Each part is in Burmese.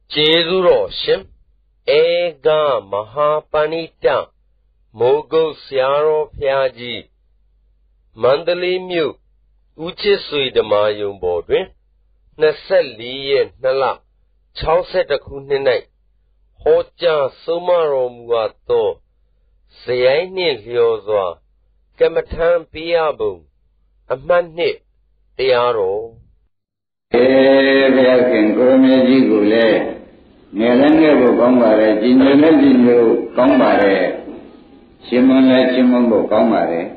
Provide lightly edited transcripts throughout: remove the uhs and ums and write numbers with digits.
Jezuro Shim Ega Mahapanita Mogo Siaro Piaji Mandali Mu Uchisui de Mayum Bodwin Nasali Nala Chauset a Kuninite Hoja Sumaro Muato Sayani Liozwa Kamatan Piabu a Manit Tiaro Can Kuramaji Gule Nelanga Bombare, Jinjo Combare, Simona Chimbo Combare.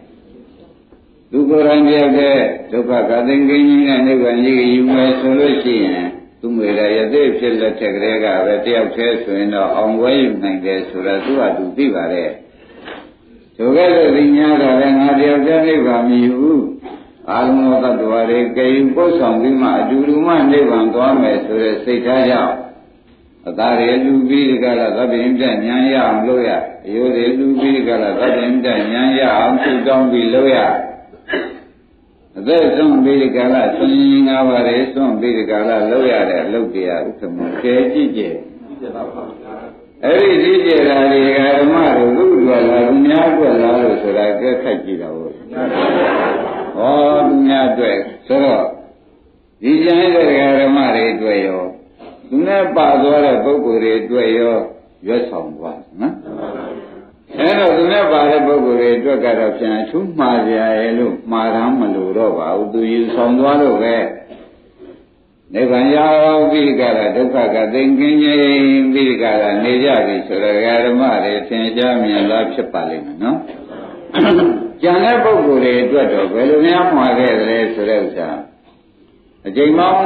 Dukuranga, Topaka, thinking and even you may solution to Mira, they feel the Tegrega, that they have said to in the own way, like this, so that you are to Tivare. Together, the Yara and Adia from you. Almost the Ware gave for something, Duruma, Nevan, Thomas, to the Sitaya. Atari lu bi gala da bin da nyan ya am lo ya yo de lu bi gala da bin da nyan ya am su dong bi lo ya ade song bi gala sun nga ba re song bi gala lo ya de lo de yaဥက္ကမke ji jeအဲ့ဒီji je la de gaဓမ္မတို့လူတွေလာလူများအတွက်လာလို့ဆိုတာကဲခက်ကြည့်တာဟုတ်ဟောလူများအတွက်ဆိုတော့ဒီကျန်တဲ့ဓမ္မတွေအတွက်ရောသူနဲ့ပါသွားတဲ့ပုဂ္ဂိုလ်တွေတွေ့ရောရွတ်ဆောင်သွားနော်အဲတော့သူနဲ့ပါတဲ့ပုဂ္ဂိုလ်တွေအတွက်ကတော့ပြန်ထူးမှားကြရဲ့လို့မှားတာမလို့တော့ပါဘူးသူယူဆောင်သွားလို့ပဲနိဗ္ဗာန်ရောက်ပြီးကြတာဒုက္ခကသိင်္ဂင်းခြင်းပြီးကြတာနေကြပြီဆိုတော့ဓမ္မတွေသင်ကြားမြင်လားဖြစ်ပါလိမ့်မယ်နော်ကျန်တဲ့ပုဂ္ဂိုလ်တွေအတွက်တော့ဘယ်လိုများမှားခဲ့တယ်ဆိုတဲ့ဥစ္စာအကျဉ်းပေါင်း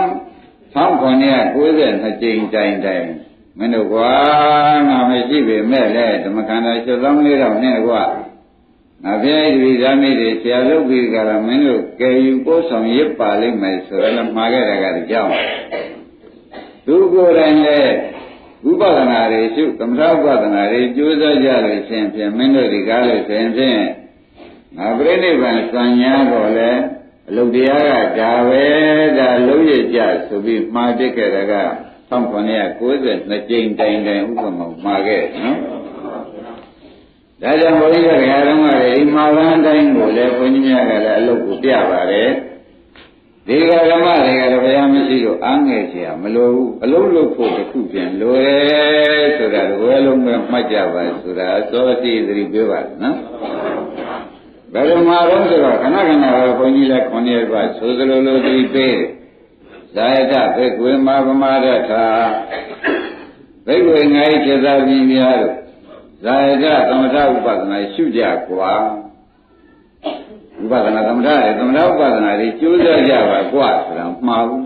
1992ကြိမ်တိုင်မင်းတို့ကွာငါမရှိပေမဲ့လေဓမ္မခန္ဓာ7400နဲ့ကွာငါပြည့်ဒီဇာမိတွေဆရာလုပ်ပြီးကြတာမင်းတို့ကယ်ယူပို့ဆောင်ရပါလိမ့်မယ်ဆိုတော့မှားခဲ့တာကကြောင်းသူကိုယ်တိုင်လေဥပဒနာတွေရှုသမထဥပဒနာတွေကြိုးစားကြလို့ရှင်ဖြင့်မင်းတို့ဒီကားလို့ဆိုရင်ဖြင့်ငါပြိဋိဘံစံညာတော့လေအလုတ်တရားကဒါပဲဒါလုံးရကြဆိုပြီးမှားတက်ခဲ့တာက1992ကြိမ်တိုင်ဥက္ကမမှားခဲ့နော်ဒါကြောင့်ဘုန်းကြီးကဓမ္မတွေဒီမှာလန်းတိုင်းကိုလည်းဘုန်းကြီးများကလည်းအလုတ်ကိုပြပါတယ်ဒီဓမ္မတွေကလည်းဘုရားမရှိလို့အားငယ်เสียမလိုဘူးအလုတ်လုပ်ဖို့တစ်ခုပြန်လိုတယ်ဆိုတာဝဲလုံးပဲမှတ်ကြပါဆိုတာသောတိသတိပြောပါနော်ဘယ်လိုမှာတော့ဆိုတော့ခဏခဏပဲဘုန်းကြီးလည်း9ရက်ပါဆိုသလိုလိုဒီပေးဇာယတဘိက္ခွေမာပမာဒထာဘိက္ခွေငါးခြေသာပြီးများလို့ဇာယတသမထဥပဒနာရှုကြကွာဥပဒနာသမထရဲ့သမထဥပဒနာတွေကျိုးစားကြပါကွာဆိုတာမှားဘူး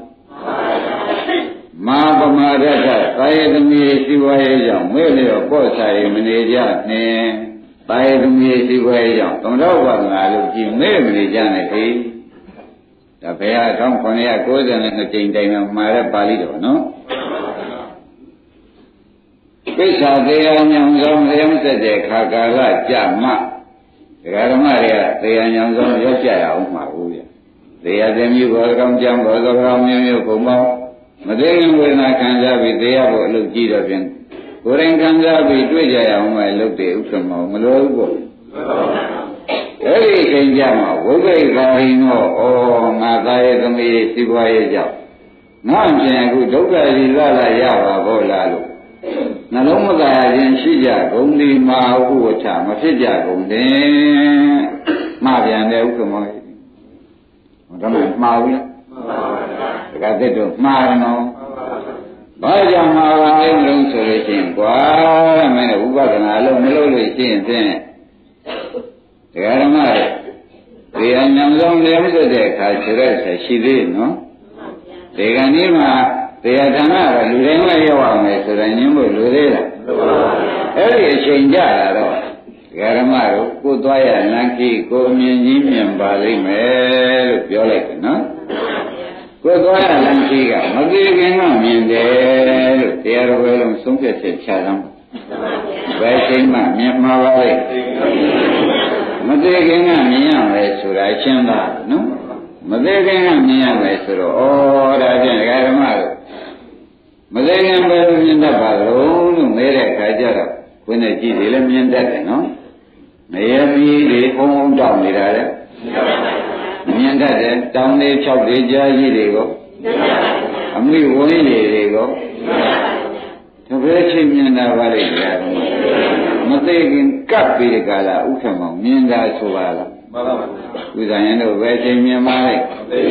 မာပမာဒထာသာယသမီးရှိဝါရဲ့ကြောင့်မဲ့လျော့ပေါ့ဆိုင်မနေကြနဲ့တာယသမီးရှိခွဲကြောင့်သမထဝါဒနာလို့ကြည်မဲ့မနေကြနဲ့ခေဒါဘယ်ဟာ1992ကြိမ်တိုင်မှာတဲ့ပါဠိတော်နော်ကိစ္စတရားညောင်ဆောင်လျောင်းဆက်တဲ့ခါကာလကြမှဒကာဓမ္မတွေကတရားညောင်ဆောင်ရောက်ကြရအောင်မှာဘူးဗျတရားသမီးဘောကောင်ကြောင့်ဘောကောင်မျိုးမျိုးပုံပေါင်းမသိရင်ဝေဒနာခံစားပြီးတရားဖို့အလုပ်ကြည့်တော့ပြန်ကိုယ်တိုင်ခံစားပြီးတွေ့ကြရအောင်မယ်လုပ်တဲ့ဥက္ကမောမလိုဘူးပေါ့အဲ့ဒီအချိန်ကျမှဝိဘိက္ခာဟိနောဩငါသားရဲ့သမီးစီးပွားရေးကြောင့်ငါပြန်အခုဒုက္ခကြီးလာရပါဘောလားလို့နှလုံးမသာခြင်းရှိကြကုန်ဒီမှာဥပ္ပထမဖြစ်ကြကုန်တယ်မှားပြန်တဲ့ဥက္ကမောဒါမှမှားဘူးလားဒါကတဲ့တော့မှားတယ်နော်ဘာကြောင့်မှာပါလဲလို့ဆိုလို့ရှိရင်ကွာမင်းဥပဒနာလုံးမလုပ်လို့ရှိရင်ဖြင့်တရားဓမ္မတွေဒီအညံဆုံးလည်းမစွတဲ့အခါဆိုတော့ရှိသေးနော်ဒီကနေ့မှာတရားဌာနကလူတိုင်းမရောက်အောင်လေဆိုတော့ညင်းဖို့လူသေးလားအဲ့ဒီအချိန်ကြလာတော့တရားဓမ္မတို့ကိုသွားရလမ်းကြီးကိုမြင်ကြီးမြင်ပါလိမ့်မယ်လို့ပြောလိုက်တယ်နော်ကိုယ်သွားရလမ်းကြီးကမသိခင်ကမြင်တယ်လို့တရားတော်ဘယ်လုံးဆုံးဖြတ်ချက်ချသမ်းဘယ်ချိန်မှမြင်မှာပါလဲမသိခင်ကမြင်ရမယ်ဆိုတာရှင်းတာနော်မသိခင်ကမြင်ရမယ်ဆိုတော့ဩဒါဖြင့်ဓမ္မတို့မသိခင်ဘယ်လိုမြင်ပါလို့မဲတဲ့ခါကျတော့ခွင်းနဲ့ကြည့်တယ်လည်းမြင်တတ်တယ်နော်မရမီတွေဟုံးဟုံးတောင်းနေတာလေမြင်တတ်တယ်တောင်းလေး၆လေးကြားကြီးတွေကိုအမိဝင်းကြီးတွေကိုတပည့်ချင်းမြင်တာပါလေကြာမသိခင်ကပ်ပြီးကြလားဥက္ကမောင်မြင်တာဆိုပါလားမှန်ပါပါဥဇာရင်တို့ပဲချင်းမြင်ပါလေ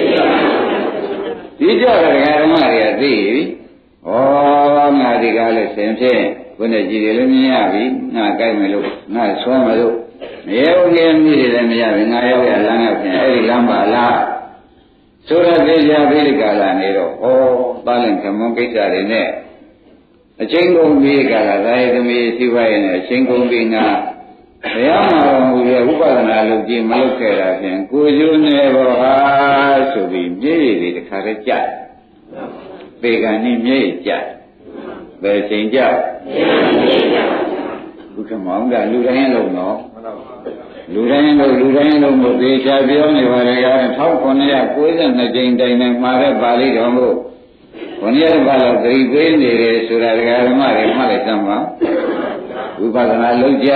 ဒီကြောင့်ဓမ္မတွေကသိပြီဩငါဒီကားလို့ဆင်ဖြင့်ဘုန်းကြီးတွေလည်းမြင်ရပြီငါကြိုက်မယ်လို့ငါဆွဲမယ်လို့မရေဘူးကြီးမိတွေလည်းမရပြီငါရောက်ရလမ်းရောက်ပြန်အဲ့ဒီလမ်းပါလားဆိုတော့သိကြပြီဒီကာလနေတော့ဩတားလင်ခမုန်းကိစ္စတွေနဲ့အချင်းကုန်ပြီးကြတာသာယသမီးရှိပါရဲ့အချင်းကုန်ပြီးငါဘုရားမှာတော်မူရဲ့ဥပဒနာလုပ်ကြည့်မလုပ်ခဲ့တာဖြင့်ကိုကျိုးနေဘောဟာဆိုပြီးမြေရည်တွေတခါတည်းကြတယ်ပေကံนี่မြေရည်ကြတယ်ဘယ်ချိန်ကြဘုရားမောင်ကလူတိုင်းလုံးတော့လူတိုင်းလုံးကိုသေချာပြောနေပါလေရာ1992ချိန်တိုင်နဲ့မှာတဲ့ပါဠိတော်ကိုဘုန်းကြီးဘာလို့သတိပေးနေတယ်ဆိုတာဓမ္မတွေမှတ်လိုက်သမ်းပါဝိပဿနာလုပ်ကြ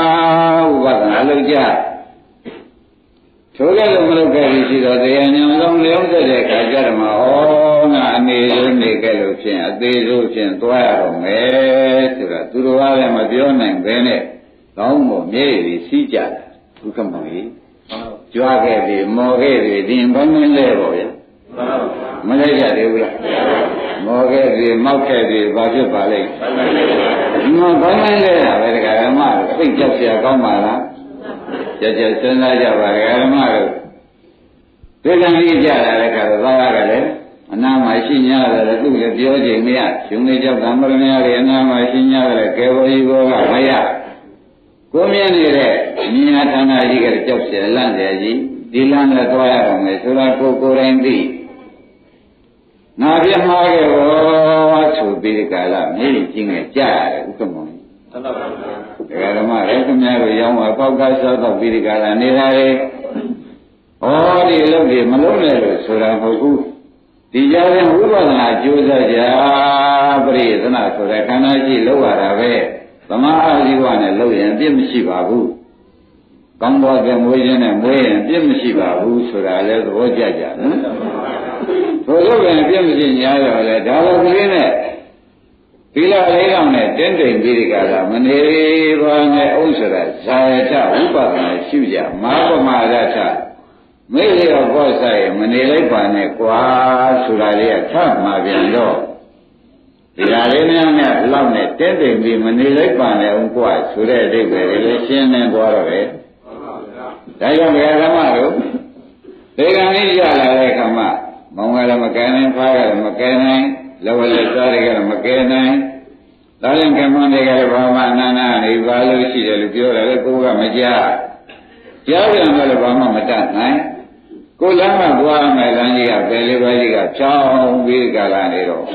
ထိုကဲ့လို့မလုပ်ခဲ့ပြီးရှိတော့တရားဉာဏ်ဆုံးလျောင်းတဲ့အခါကျတော့မှဩငါအနေဆုံးနေခဲ့လို့ဖြင့်အသေးဆုံးဖြင့်သွားရတော့မယ်ဆိုတာသူတော်ကလည်းမပြောနိုင်ဘဲနဲ့ကောင်းမို့မြေကြီးစီးကြတယ်ဒုက္ခမောင်ကြီးကြွားခဲ့ပြီမော်ခဲ့ပြီဒီဘုံမင်းလဲပေါ့ဗျာမလဲကြသေးဘူးလားမော်ခဲ့ပြီမောက်ခဲ့ပြီဘာဖြစ်ပါလိမ့်ဒီမှာဘုံမင်းလဲတာပဲဒကာဓမ္မသိကြောက်เสียကောင်းပါလားကြကြစဉ်းစားကြပါဒကာဓမ္မတို့သိကံကြီးကြတာလည်းကတော့သာရကလည်းအနာမရှိ냐တယ်သူလည်းပြောချိန်မရရှင်လေးကြောက်ကံမရမရလေအနာမရှိ냐တယ်ကေဘောကြီးဘောကမရကိုမြင်နေတဲ့မြညာဌာနကြီးကကြောက်เสียလန့်เสียကြီးဒီလမ်းနဲ့သွားရအောင်မယ်ဆိုတာကိုယ်တိုင်သိငါပြမှားခဲ့ဘောဆိုပြီးဒီကလာမြေကြီးငယ်ကြရတယ်ဥက္ကမောင်သတ်ပါပါဒကာဓမ္မလည်းခင်ဗျားတို့ရောင်းပါပေါက်ကစားတော့ပြီးဒီကလာနေတာလေဩဒီအလုပ်တွေမလုံးနဲ့လို့ဆိုတာမဟုတ်ဘူးဒီကြားရင်ဝိပဿနာကြိုးစားကြပရိသနာဆိုတဲ့ခန္ဓာရှိလောက်ရတာပဲသမာဓိဝနဲ့လောက်ရင်ပြစ်မရှိပါဘူးကောင်းသောကမွေးခြင်းနဲ့မွေးရင်ပြစ်မရှိပါဘူးဆိုတာလည်းသဘောကျကြနော်ဘုရားကပြစ်မရှိ냐တော့လေဒါလိုကလေးနဲ့သီလလေးကောင်နဲ့တင်းတိမ်ပြီးဒီကလာမနေပါနဲ့ဥစ္စာဇာယထဝိပဿနာရှုကြမာပမာရထမိလျော့ဘောဆိုင်မနေလိုက်ပါနဲ့ကွာဆိုတာလေးကထမှာပြန်တော့ဒီဟာလေးများများလောက်နဲ့တင်းတိမ်ပြီးမနေလိုက်ပါနဲ့ဦးကွာဆိုတဲ့အဓိပ္ပာယ်လေးရှင်းနေသွားတော့ပဲဒါကြောင့်ဘုရားဓမ္မတို့ဒီကံလေးရလာတဲ့ခါမှမောင်ကလည်းမကဲနိုင်ဖားကလည်းမကဲနိုင်လောကလည်းစားတွေကလည်းမကဲနိုင်ဒါရင်ကမ္မတွေကလည်းဘာမှအနန္တနေပါလို့ရှိတယ်လို့ပြောတယ်လေကိုကမကြားကြားပြန်တော့ဘာမှမတတ်နိုင်ကိုလမ်းကသွားမယ်လမ်းကြီးကဘယ်လေးပါးကြီးကဖြောင်းပြီးကြလာနေတော့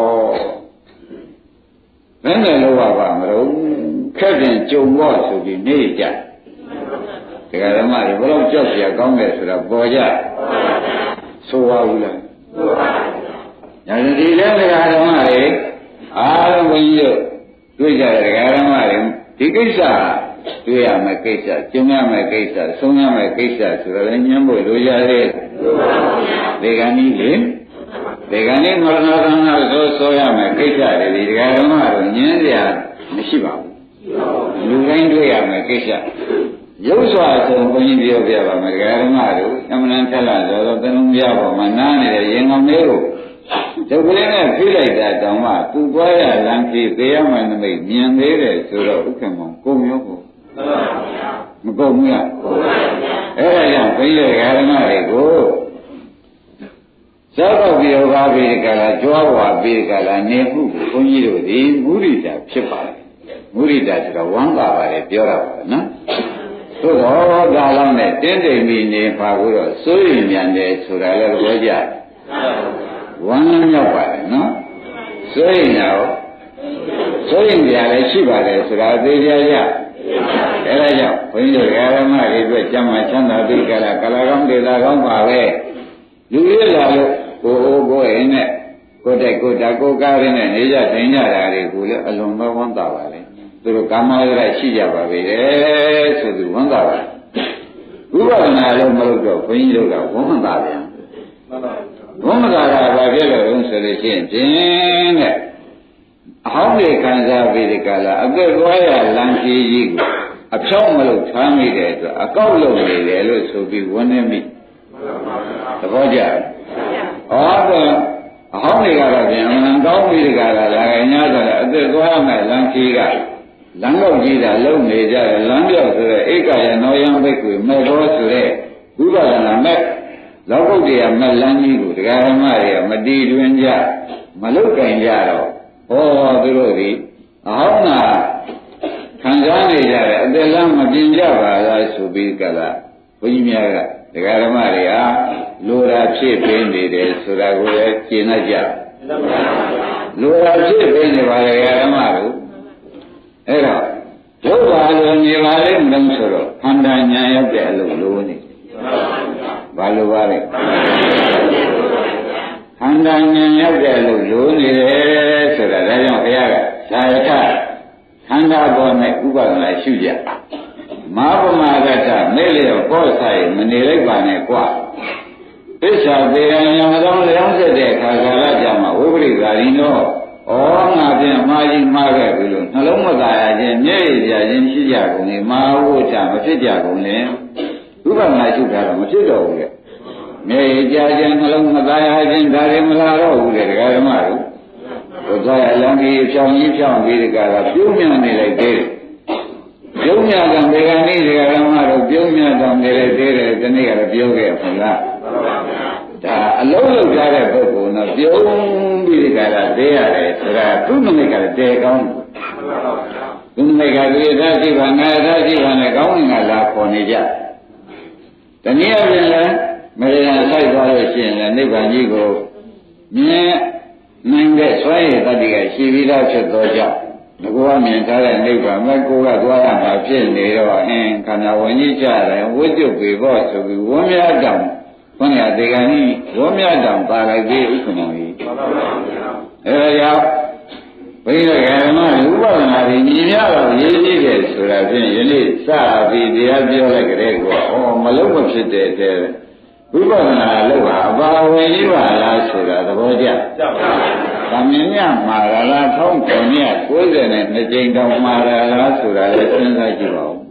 ဘယ်နဲ့လို့ပါမလို့ခက်တင်ကြုံတော့ဆိုပြီးနေကြဒကာဓမ္မတွေဘယ်တော့ကြောက်เสียကောင်းတယ်ဆိုတာပေါ်ကြဆိုပါဘူးလားဆိုပါဘူးညာဒီလည်းဒကာဓမ္မတွေအားလုံးဘုန်းကြီးတို့တွေ့ကြတဲ့ဒကာဓမ္မတွေဒီကိစ္စတွေ့ရမယ့်ကိစ္စကျုံရမယ့်ကိစ္စဆုံးရမယ့်ကိစ္စဆိုတော့လည်းညှင်းဖို့လိုရတယ်ဒီကနေ့လေဒီကနေ့မရဏသံဃာဆိုရမယ့်ကိစ္စတွေဒီဒကာဓမ္မတို့ညှင်းရမရှိပါဘူးလူတိုင်းတွေ့ရမယ့်ကိစ္စရုပ်စွာဆိုဘုန်းကြီးပြောပြပါမယ်ဒကာဓမ္မတို့အမှန်ထက်လာတော့သလုံးပြပေါ်မှာနားနေတဲ့ရင်ကောင်းလေးကိုဒုက္ခလေးနဲ့ဖိလိုက်တာတောင်မှသူသွားရလမ်းကြီးသေးရမှန်နမိတ်မြင်သေးတယ်ဆိုတော့ဥက္ကမောင်ကိုမျိုးကိုမကုန်ဘူးလားအဲ့ဒါကြောင့်ဘိလေဓမ္မတွေကိုသောက်ပြီးတော့ပါပြီးကြလားကြွားဝါပြီးကြလားနေမှုကိုဘုန်းကြီးတို့ဒီမုရိဒာဖြစ်ပါတယ်မုရိဒာဆိုတော့ဝမ်းသာပါတယ်ပြောတာပါနော်သို့တော့ဒါလောက်နဲ့တင်းတိမ်ပြီးနေပါဘူးတော့စိုးရင်မြန်တယ်ဆိုတာလည်းသဘောကျဝမ်းမြောက်ပါတယ်နော်စိုးရင်ရောစိုးရင်ကြလည်းရှိပါတယ်ဆိုတာသိကြကြအဲဒါကြောင့်ဘုန်းကြီးတို့ဓမ္မတွေအတွက်ကျမ်းမာချမ်းသာပြီးကြလားကလာကောင်းဒေတာကောင်းပါပဲလူရလာလို့ကိုအိုးကိုအိမ်နဲ့ကိုယ်တိုက်ကိုယ်တာကိုယ်ကားရင်းနဲ့နေကြထိုင်ကြတာတွေကိုလည်းအလွန်ပဲဝမ်းသာပါလေသူတို့ကာမရရှိကြပါပဲဆိုသူဝမ်းသာပါဝိပဿနာလည်းမလုပ်တော့ဘုန်းကြီးတို့ကဝမ်းသာပြန်ဝမ်းသာတာဘာဖြစ်လို့လဲဆိုလို့ရှိရင်ဖြင့်တဲ့အဟောင်းတွေခံစားပြီးဒီကလာအသက်သွားရလမ်းကြီးကြီးကိုအဖြောင်းမလို့ထားမိတဲ့အတွက်အကောက်လုပ်နေတယ်လို့ဆိုပြီးဝန်းနေမိသဘောကျဟောတော့အဟောင်းတွေကတော့ပြန်အမှန်ကောင်းပြီးဒီကလာလာငညာဆိုတော့အသက်သွားရမယ်လမ်းကြီးကလမ်းတော့ကြီးတာလုံနေကြတယ်လမ်းပြောက်ဆိုတဲ့ဧကရနောယံဘိက္ခွေမေဘောဆိုတဲ့ဝိပဿနာမဲ့လောကုတ္တရာမဲ့လမ်းကြီးကိုတရားဓမ္မတွေကမတည်တွင်ကြမလုတ်ကင်ကြတော့ဟောသူတို့ဒီအဟောင်းနာခံစားနေကြတယ်အသက်လမ်းမပြင်ကြပါလားဆိုပြီးကလာဘုန်းကြီးများကတရားဓမ္မတွေဟာလိုတာဖြစ်ပေးနေတယ်ဆိုတာကိုလည်းကျင့်တတ်ကြလိုတာဖြစ်ပေးနေပါလေဓမ္မတို့အဲ့တော့ဒုက္ခလိုနေပါလိမ့်မလို့ဆိုတော့ခန္ဓာညာရောက်တဲ့အလုပ်လိုနေဘာလို့ပါလဲခန္ဓာညာရောက်တဲ့အလုပ်လိုနေတယ်ဆိုတာဒါကြောင့်ဘုရားကသာယထခန္ဓာပေါ်နဲ့ဥပဒနာရှုကြမာပမာဂတမဲ့လျောပေါ်ဆိုင်မနေလိုက်ပါနဲ့ကွာသစ္စာပေရညာတော်လျောင်းဆက်တဲ့အခါကာလကြမှာဝိပရိသာရီနောဩငါဖြင့်မှားကြီးမှားခဲ့ပြီလို့နှလုံးမသာရခြင်းမျက်ရည်ပြခြင်းရှိကြကုန်လေမာဝုချမဖြစ်ကြကုန်လေဥပမာရှုတာတော့မဖြစ်တော့ဘူးလေမျက်ရည်ပြခြင်းနှလုံးမသာရခြင်းဒါတွေမလာတော့ဘူးလေဒကာဓမ္မတို့ဘုရားအလံကြီးဖြောင်းကြီးဖြောင်းပြီးဒီကရာပြုံးမြနေလိုက်သေးတယ်ပြုံးမြတော့ဒီကနေ့ဒကာဓမ္မတို့ပြုံးမြတော့နေလိုက်သေးတယ်ဒီနေ့ကတော့ပြောခဲ့ပါလားဒါအလုံးလုံးကြတဲ့ပုဂ္ဂိုလ်တော့ပြုံးပြီးဒီကရာသေးရတယ်ဆိုတာသူ့နမိတ်ကလည်းတဲကောင်းသူ့နမိတ်ကဒီသာရှိပါငါသာရှိပါနဲ့ကောင်းငါလာခေါ်နေကြတနည်းအားဖြင့်လည်းမေရန်ဆိုင်သွားလို့ရှိရင်လည်းနိဗ္ဗာန်ကြီးကိုမြင်နိုင်တဲ့ဆွဲရည်တတ္တိကရှိပြီးသားဖြစ်သောကြောင့်ငါကမြင်ထားတဲ့နိဗ္ဗာန်မဲ့ကိုကသွားရမှာဖြစ်နေတော့ခန္ဓာဝင်ကြီးကြတယ်ဝိတုပေဘောဆိုပြီးဝန်းမြတ်တောင်ဘုန်းကြီးဒေဂန်ကြီးဝန်းမြတ်တောင်ပါလိုက်ပြီးဥက္ကမောကြီးအဲဒါကြောင့်ဘိဓဂဓမ္မဥပဒနာတွေညီများတော့ရေးကြည့်တယ်ဆိုတာဖြင့်ယနေ့စပြီးတရားပြောလိုက်ကြတဲ့ကောမလုံးမဖြစ်တဲ့တဲ့ဝိပဿနာလောက်ဟာအပါဝင်ကြီးပါလားဆိုတာသဘောကျ။သမင်းမြမှာလား1992ကြိမ်တောင်မှာလားဆိုတာလည်းစဉ်းစားကြည့်ပါဦး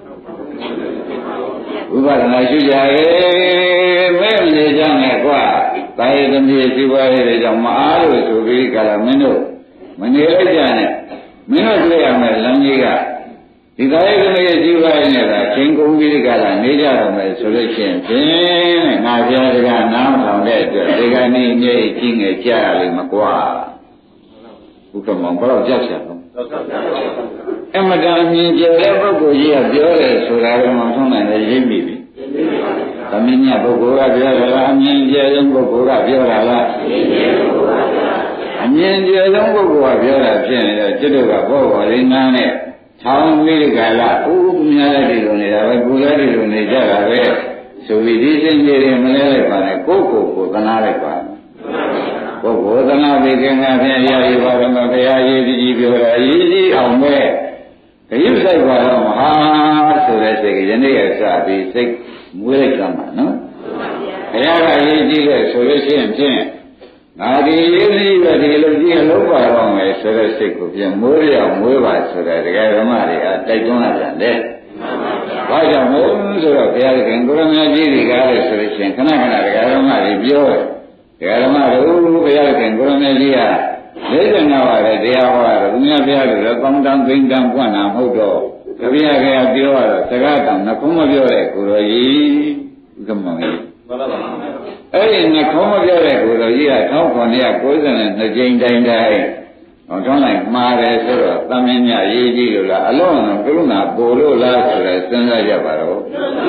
။ဝိပဿနာရှိကြရဲ့မဲ့နေကြနဲ့ကွာ။တာယသမီးရှိပါရဲ့ကြောင့်မအားလို့ဆိုပြီးကြလားမင်းတို့မနေလိုက်ကြနဲ့မင်းတို့တွေ့ရမယ်လမ်းကြီးကဒီသာယသမီးရှိပါရဲ့နဲ့ကချင်းကုန်ပြီးကြလားနေကြတော့မယ်ဆိုလို့ရှိရင်ဖြင့်ငါပြားတကနားမထောင်တဲ့အတွက်ဒီကနေ့ညိကြီးငယ်ကြားရလိမ့်မကွာဘုကမောင်ဘယ်တော့ကြောက်ရအောင်အမတန်မြင်ကြတဲ့ပုဂ္ဂိုလ်ကြီးကပြောတယ်ဆိုတာကမှဆုံးနိုင်တယ်ရိပ်မိပြီသမင်းညပုဂ္ဂိုလ်ကပြောတာလားအမြင်ကြတဲ့ပုဂ္ဂိုလ်ကပြောတာလားအမြင်ကြတဲ့ပုဂ္ဂိုလ်ကပြောတာဖြစ်နေတော့ကျွတ်တို့ကဘောပေါ်လေးနားနဲ့ထောင်းပြီးဒီကလာဥများတဲ့ဒီလိုနေတာပဲကိုယ်လည်းဒီလိုနေကြတာပဲဆိုပြီးဒီစိတ်ကြီးတွေမလဲလိုက်ပါနဲ့ကိုယ်သနာလိုက်ပါပုဂ္ဂိုလ်သနာပြီးခင်ဗျာဖြင့်ရည်ပါရမဘုရားရေးကြီးပြောတာအရေးကြီးအောင်ပဲခရုစိုက်ပါတော့မဟာဆိုတဲ့စိတ်ကယနေ့ကစပြီးစိတ်မွေးလိုက်ကြမှာနော်ဘုရားကအရေးကြီးတဲ့ဆိုလို့ရှိရင်ဖြင့်ငါဒီရေးကြီးပဲဒီလိုကြီးအလုပ်ပါတော့မယ်ဆိုတဲ့စိတ်ကိုပြန်မွေးရအောင်မွေးပါဆိုတဲ့တရားဓမ္မတွေကတိုက်တွန်းလာကြတယ်ဘာကြောင့်လဲဆိုတော့ဘုရားခင်ကိုရမကြီးတွေကလည်းဆိုလို့ရှိရင်ခဏခဏတရားဓမ္မတွေပြောတယ်တရားဓမ္မတို့ဘုရားခင်ကိုရမကြီးက45ပါးတဲ့တရားဟောတာဘုရားဘုရားတို့လည်းကောင်းတန်းသိမ့်တန်းပွင့်တာမဟုတ်တော့ဘုရားခင်ကပြောရတော့စကားတောင်နှခုံးမပြောတဲ့ကိုရောကြီးဥက္ကမောကြီးအဲ့ဒီနှခုံးမပြောတဲ့ကိုရောကြီးက1992ကြိမ်တိုင်းထုံးလိုက်မှားတယ်ဆိုတော့သမင်းမြရေးကြည့်လို့လားအလုံးစုံကရုဏာပို့လို့လားဆိုတဲ့စဉ်းစားကြပါတော့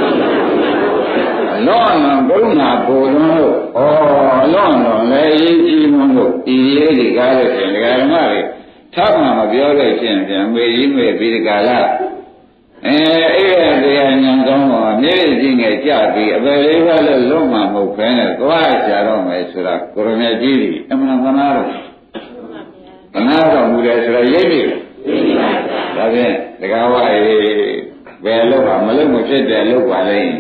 အလုံးစုံကရုဏာပို့လို့အလုံးစုံလည်းရေးကြည့်လို့ဒီရေးဒီကားလို့ရှင်ဒကာဓမ္မတွေထပ်မှမပြောလို့ရှင်ပြန်မေးကြီးမေးပြီးဒီကာလတရားဉာဏ်ကောင်းတော့မျက်ရည်ကြီးငယ်ကြပြီးအပယ်လေးပါးလို့လုံးမှမဟုတ်ဘဲနဲ့သွားကြတော့မယ်ဆိုတာကိုရမကြီးကြီးအမှန်မှန်လားတော့မနာတော့ဘူးလေဆိုတော့ရိပ်ပြီဒါဖြင့်တကားဝရေဘယ်လို့ပါမလို့မဖြစ်တယ်လို့ပါလိမ့်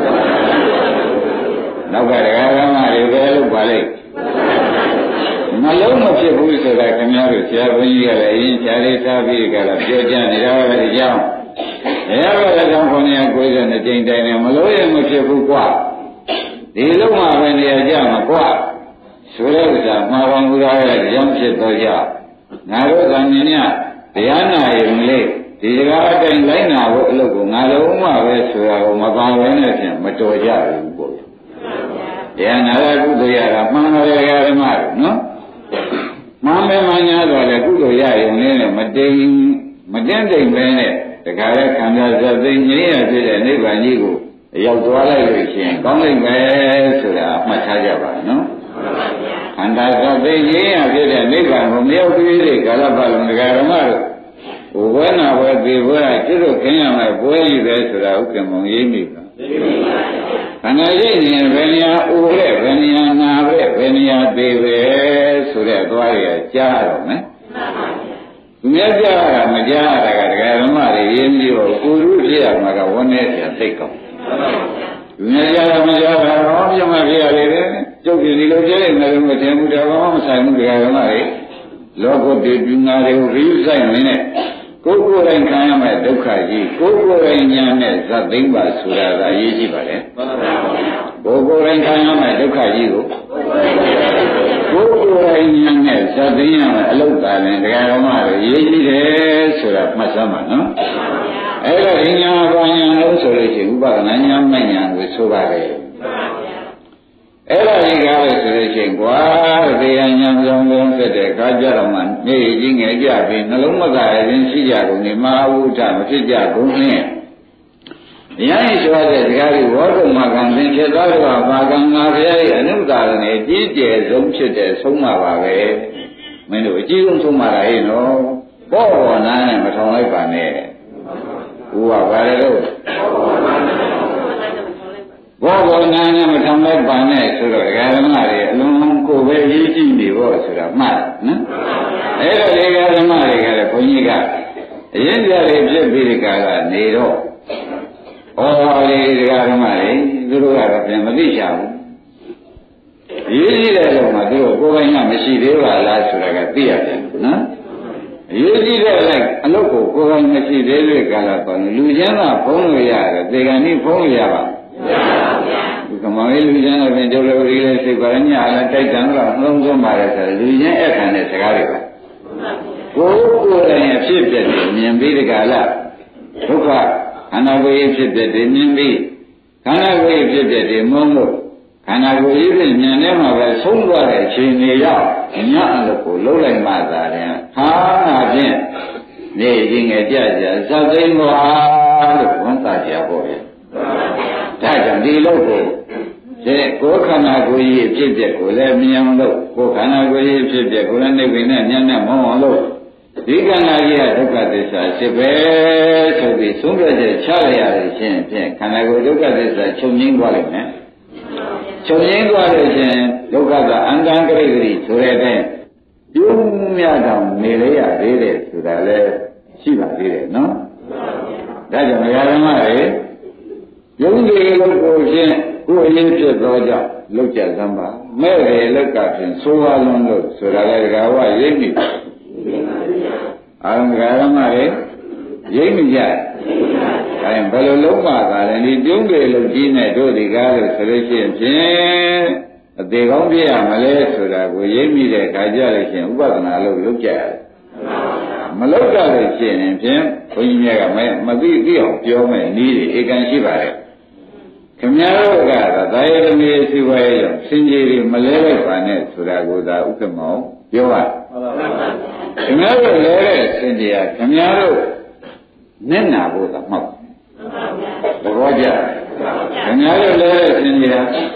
နောက်ကတရားဓမ္မတွေဘယ်လို့ပါလိမ့်မလုံးမဖြစ်ဘူးဆိုတာခင်ဗျားတို့ဆရာဘုန်းကြီးကလည်းအရင်ဆရာလေးထားပြီးကြတာပြောကြနေတာပဲဒီကြောင့်တရားတော်ကြောင့်992ကြိမ်တိုင်နေမလို့ရင်မဖြစ်ဘူးကွာဒီလုံးမှာပဲနေရာကြမှာကွာဆိုတဲ့ဥစ္စာမှာပါဘူးသားရဲ့ကြောင့်ဖြစ်တော့ကြငါတို့ကမြင်ရတရားနာရင်လေဒီစကားအတိုင်းလိုက်နာဖို့အလုပ်ကိုငါလုံးမှပဲဆိုတာကိုမပါဘဲနဲ့ဖြင့်မတော်ကြဘူးပေါ့တရားနာရကုသိုလ်ရတာမှန်တယ်ဓမ္မတို့နော်မှန်မယ်မှန်ညာတော့လေကုသိုလ်ရရင်လည်းမတိမ်မတင်းတိမ်ပဲနဲ့တခါလဲခန္ဓာဇတ်သိငြိမ်းရဖြစ်တဲ့နိဗ္ဗာန်ကြီးကိုရောက်သွားလိုက်လို့ရှိရင်ကောင်းလိမ့်မယ်ဆိုတာအမှတ်ထားကြပါနော်ခန္ဓာဇတ်သိငြိမ်းရဖြစ်တဲ့နိဗ္ဗာန်ကိုမရောက်သေးတဲ့ကာလပတ်လုံးတရားဓမ္မတို့ဘဝနာဘဝသေဘဝကျွတ်ခင်းရမယ်ပွဲကြီးပဲဆိုတာဥက္ကမောင်ရေးမိပါခန္ဓာရိပ်ရင်ဘယ်နေရာဥပဲဘယ်နေရာနာပဲဘယ်နေရာသေးပဲဆိုတဲ့သွားရကြားတော့မယ်မြတ်ကြတာမကြားတာကတရားဓမ္မတွေရင်းပြီးတော့ကိုရုဖြစ်ရမှာကဝန်းနေပြန်သိကောင်းမြတ်ကြတာမကြားတာတော့ပြမဖြစ်ရလေကျုပ်ဒီလိုကျဲနေတယ်မထင်ဘူးတော့မဆိုင်ဘူးတရားဓမ္မတွေလောကုတ္တပြုငါတွေကိုရိပ်ဆိုင်နေနဲ့ကိုယ်ကိုယ်တိုင်ခံရမယ့်ဒုက္ခကြီးကိုယ်ကိုယ်တိုင်ညာနဲ့ဇတ်သိမ့်ပါဆိုတာကအရေးကြီးပါလေကိုယ်ကိုယ်တိုင်ခံရမယ့်ဒုက္ခကြီးကိုကိုယ်ကိုယ်တိုင်ညာနဲ့ဇတ်သိမ့်ရမယ့်အလုပ်ပါရင်တရားတော်မှအရေးကြီးတယ်ဆိုတာမှတ်စမ်းပါနော်အဲ့တော့ဉာဏ်ပါဉာဏ်လို့ဆိုလို့ရှိရင်ဥပဒနာဉာဏ်မဉာဏ်ကိုဆိုပါတယ်အဲ့ဒါကြီးကားလို့ဆိုလို့ရှိရင်ကွာတရားဉာဏ်ဆောင်လုံးဖြစ်တဲ့အခါကျတော့မှနေကြီးငယ်ကြပြီးနှလုံးမသားရင်ရှိကြကုန်ဒီမဟာဝုဒ္ဓမဖြစ်ကြကုန်နဲ့ရဟန်းဆိုတဲ့စကားကြီးဝေါတုမကံသင်္ခေသောကဘာကံငါဖရာရဲ့အနုတာရနဲ့ကြီးကျယ်ဆုံးဖြစ်တဲ့ဆုံးမပါပဲမင်းတို့အကြီးဆုံးဆုံးမတာဟဲ့နော်ဘောဘောနာနဲ့မထောင်လိုက်ပါနဲ့ဦးကဘာလဲလို့ဘောဘောနာနဲ့မထောင်လိုက်ပါနဲ့ဆိုတော့ဓမ္မတွေအလုံးလုံးကိုပဲရေးကြည့်နေဖို့ဆိုတာမှတ်နော်အဲ့တော့ဒီဓမ္မတွေကလည်းဘုန်းကြီးကအရင်ကြတွေဖြစ်ပြီးဒီကာလနေတော့ဩဒီဓမ္မတွေသူတို့ကတော့ပြန်မသိချဘူးရေးကြည့်တဲ့lúcမှာသူတို့ကိုယ်ပိုင်ကမရှိသေးပါလားဆိုတာကသိရတယ်နော်ရေးကြည့်တဲ့လိုက်အလုပ်ကိုကိုယ်ပိုင်မရှိသေးတဲ့ကာလပေါ်လူချင်းကဖုံးလို့ရတယ်သေကံဤဖုံးလို့ရပါဒီကမောင်လေးလူချင်းတော့ပြင်ကျုပ်လည်းဒီလေးစိတ်ပါညလည်းတိုက်တန်တော့နှလုံးသွင်းပါတယ်ဆိုလူချင်းအဲ့ခံတဲ့စကားတွေပါကိုယ်တိုင်အဖြစ်ပြတယ်မြင်ပြီးဒီကာလဒုက္ခခန္ဓာကိုယ်ဖြစ်ပြတယ်မြင်ပြီးခန္ဓာကိုယ်ဖြစ်ပြတယ်မုန်းလို့ခန္ဓာကိုယ်ကြီးဖြင့်ဉာဏ်ထဲမှာပဲဆုံးသွားတဲ့အခြေအနေရောက်ညအလုပ်ကိုလုံးလိုက်မှသာတယ်ဟာငါဖြင့်နေရင်ငယ်ကြကြဇတ်သိမ်းပါလို့ဝန်တာကြပေါ့ဗျာဒါကြောင့်ဒီလုပ်ကိုကိုယ်ခန္ဓာကိုယ်ကြီးဖြစ်ပြကိုလည်းမြင်လို့ကိုယ်ခန္ဓာကိုယ်ကြီးဖြစ်ပြကိုလည်းနေပင်နဲ့ဉာဏ်နဲ့မုန်းအောင်လို့ဒီခန္ဓာကြီးကဒုက္ခသစ္စာဖြစ်ပဲဆိုပြီးသုံးပြချက်ချလိုက်ရတဲ့ချင်းဖြင့်ခန္ဓာကိုယ်ဒုက္ခသစ္စာချုပ်ငြိမ်းသွားလိမ့်မယ်ချုပ်ငြိမ်းသွားလို့ချင်းဒုက္ခကအန္တန်ကရိဂရိဆိုတဲ့ပြုံးမြတောင်နေလေရသေးတယ်ဆိုတာလည်းရှိပါသေးတယ်နော်ဒါကြောင့်ဓမ္မတွေယုံကြည်လို့ကိုချင်းကိုယ်အရင်ဖြစ်သောကြောင့်လောက်ကြသမ်းပါမဲ့တယ်လက်ကဖြင့်ဆိုးပါလုံးလို့ဆိုတာလည်းဒကာဝရိပ်မိအာရုံဓမ္မတွေရိပ်မိကြအဲဘယ်လိုလုံးပါတာလဲဒီပြုံးတယ်လို့ကြီးနေတို့ဒီကားလို့ဆိုလို့ရှိရင်ဖြင့်အသေးကောင်းပြရမလဲဆိုတာကိုရိပ်မိတဲ့ခါကြလို့ရှိရင်ဥပဒနာလို့လုပ်ကြရတယ်မလုပ်ကြလို့ရှိရင်ဖြင့်ဘုန်းကြီးများကမသိအောင်ပြောမယ်နည်းတွေဧကန်ရှိပါတယ်ခင်ဗျားတို့ကသာယသမီးစီဝါရဲ့စင်ကြီးတွေမလဲလိုက်ပါနဲ့ဆိုတာကိုသာဥက္ကမောပြောပါခင်ဗျားတို့လဲတဲ့စင်ကြီးကခင်ဗျားတို့မျက်နာဖို့သာမှောက်သဘောကျခင်ဗျားတို့လဲတဲ့စင်ကြီးက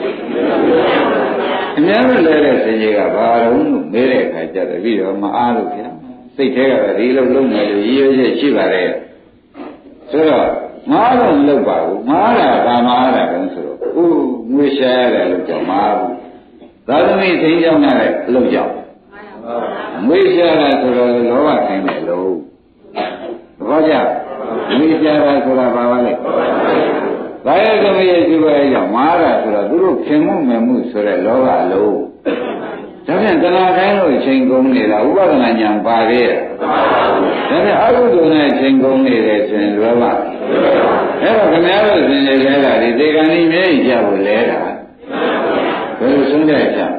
ခင်ဗျားတို့လဲတဲ့စင်ကြီးကဘာလို့မေးတဲ့အခါကျတော့ပြီးတော့မအားလို့ခင်စိတ်ထဲကဒီလိုလုံးမယ်လို့ရည်ရွယ်ချက်ရှိပါတယ်ဆိုတော့မားတော့မလုပ်ပါဘူးမားတာကမားတာတော့ဆိုတော့ငွေရှာရတယ်လို့ကြောင့်မားဘူးသာသမီသိကြောင်းရတဲ့အလုပ်ကြောင့်ငွေရှာတာဆိုတော့လောဘခိုင်းတယ်လို့ဘောကြငွေရှာတာဆိုတာဘာပါလဲဘာရသမီးရဲ့ရှိပါရဲ့ကြောင့်မားတာဆိုတော့သူတို့ခင်မှုမယ်မှုဆိုတဲ့လောဘအလုံးဒါဖြင့်တဏှာတိုင်းလို့ချိန်ကုန်နေတာဥပါဒနာညာပါခဲ့ဒါဖြင့်အကုသိုလ်နဲ့ချိန်ကုန်နေတယ်ဆိုရင်လောဘအဲ့တော့ခင်ဗျားတို့ရှင်နေလဲတာဒီသေကံကြီးမြဲကြဖို့လဲတာဘယ်လိုဆုံးတဲ့ချက်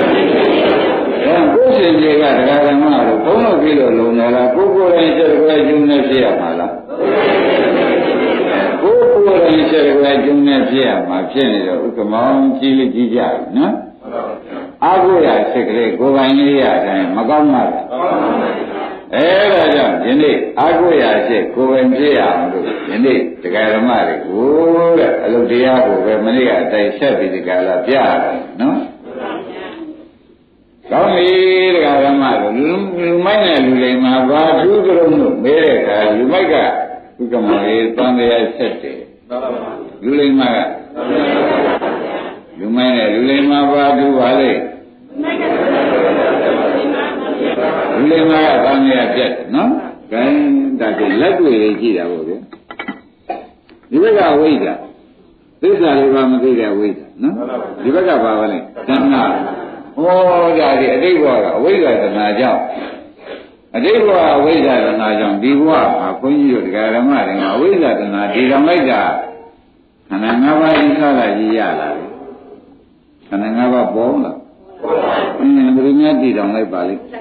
ကိုယ်ရှင်ကြီးကတရားဓမ္မလို့ဘုန်းတော်ပြီးလို့လုံနေလားကိုယ်ကိုယ်တိုင်ချက်ကြွယ်ကျုံနေဖြစ်ရမှာလားကိုယ်ကိုယ်တိုင်ချက်ကြွယ်ကျုံနေဖြစ်ရမှာဖြစ်နေတော့ဥက္ကမောင်ကြီးလေးကြီးကြပြီနော်အာဟုရစိတ်ကလေးကိုယ်ပိုင်လေးရတိုင်းမကောင်းပါဘူးအဲဒါကြောင့်ဒီနေ့အာဟုရစိတ်ကိုယ်ပိုင်ဖြစ်ရအောင်လို့ဒီနေ့တရားဓမ္မတွေကိုတဲ့အလုပ်တရားကိုပဲမနေ့ကအတိုင်းဆက်ပြီးဒီကလာပြရတယ်နော်ကောင်းပြီတရားဓမ္မတို့လူမိုက်နဲ့လူလိမ္မာဘာထူးကြုံလို့မဲတဲ့အခါလူမိုက်ကဥက္ကမောလေးတန်တရားဆက်တယ်လူလိမ္မာကလူမိုက်နဲ့လူလိမ္မာဘာထူးပါလေလူလိမ္မာကတန်တရားပြတ်နော်ဂိုင်းဒါကလက်တွေ့ရေးကြည့်တာပေါ့ဗျဒီဘက်ကဝိဇ္ဇာသစ္စာလေးပါမသိတဲ့ဝိဇ္ဇာနော်ဒီဘက်ကဘာပါလဲတဏှာဟောဒါဒီအတိတ်ဘဝကအဝိဇ္ဇာတဏှာကြောင့်အတိတ်ဘဝအဝိဇ္ဇာတဏှာကြောင့်ဒီဘဝမှာဘုန်းကြီးတို့တရားဓမ္မတွေမှာအဝိဇ္ဇာတဏှာဒီတော်လိုက်တာခန္ဓာ၅ပါးကြီးစားလာကြီးရလာတယ်ခန္ဓာ၅ပါးပေါ်လာဘယ်လိုများတည်တော်လိုက်ပါလိမ့်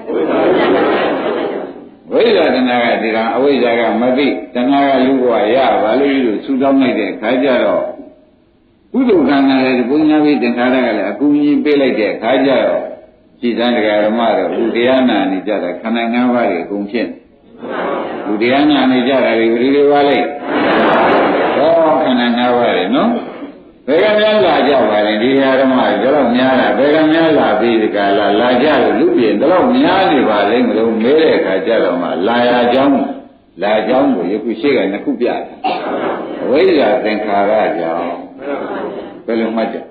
ဝိဇ္ဇာတဏှာကဒီကအဝိဇ္ဇာကမသိတဏှာကလူဘဝရပါလိမ့်လို့ဆူတောင်းလိုက်တဲ့ခါကျတော့ကုသိုလ်ကံကလည်းဘုညာပြီးသင်္ခါရကလည်းအကူအညီပေးလိုက်တဲ့အခါကျတော့ကြည်စံတရားဓမ္မတော့ဘုတရားနာနေကြတာခန္ဓာ၅ပါးတွေအကုန်ဖြစ်ဘုတရားနာနေကြတာတွေဘယ်လိုပါလဲဟောခန္ဓာ၅ပါးတွေနော်ဘယ်ကများလာကြပါလဲဒီတရားဓမ္မတွေတော့များတာဘယ်ကများလာပြီးဒီကလာကြလို့လူပြင်တော့များနေပါလိမ့်မလို့မဲတဲ့အခါကျတော့မှလာရကြောင်းကိုယခုရှိကနှစ်ခုပြတယ်ဝိဇ္ဇာသင်္ခါရကြောင့်ဘယ်လိုမှတ်ကြ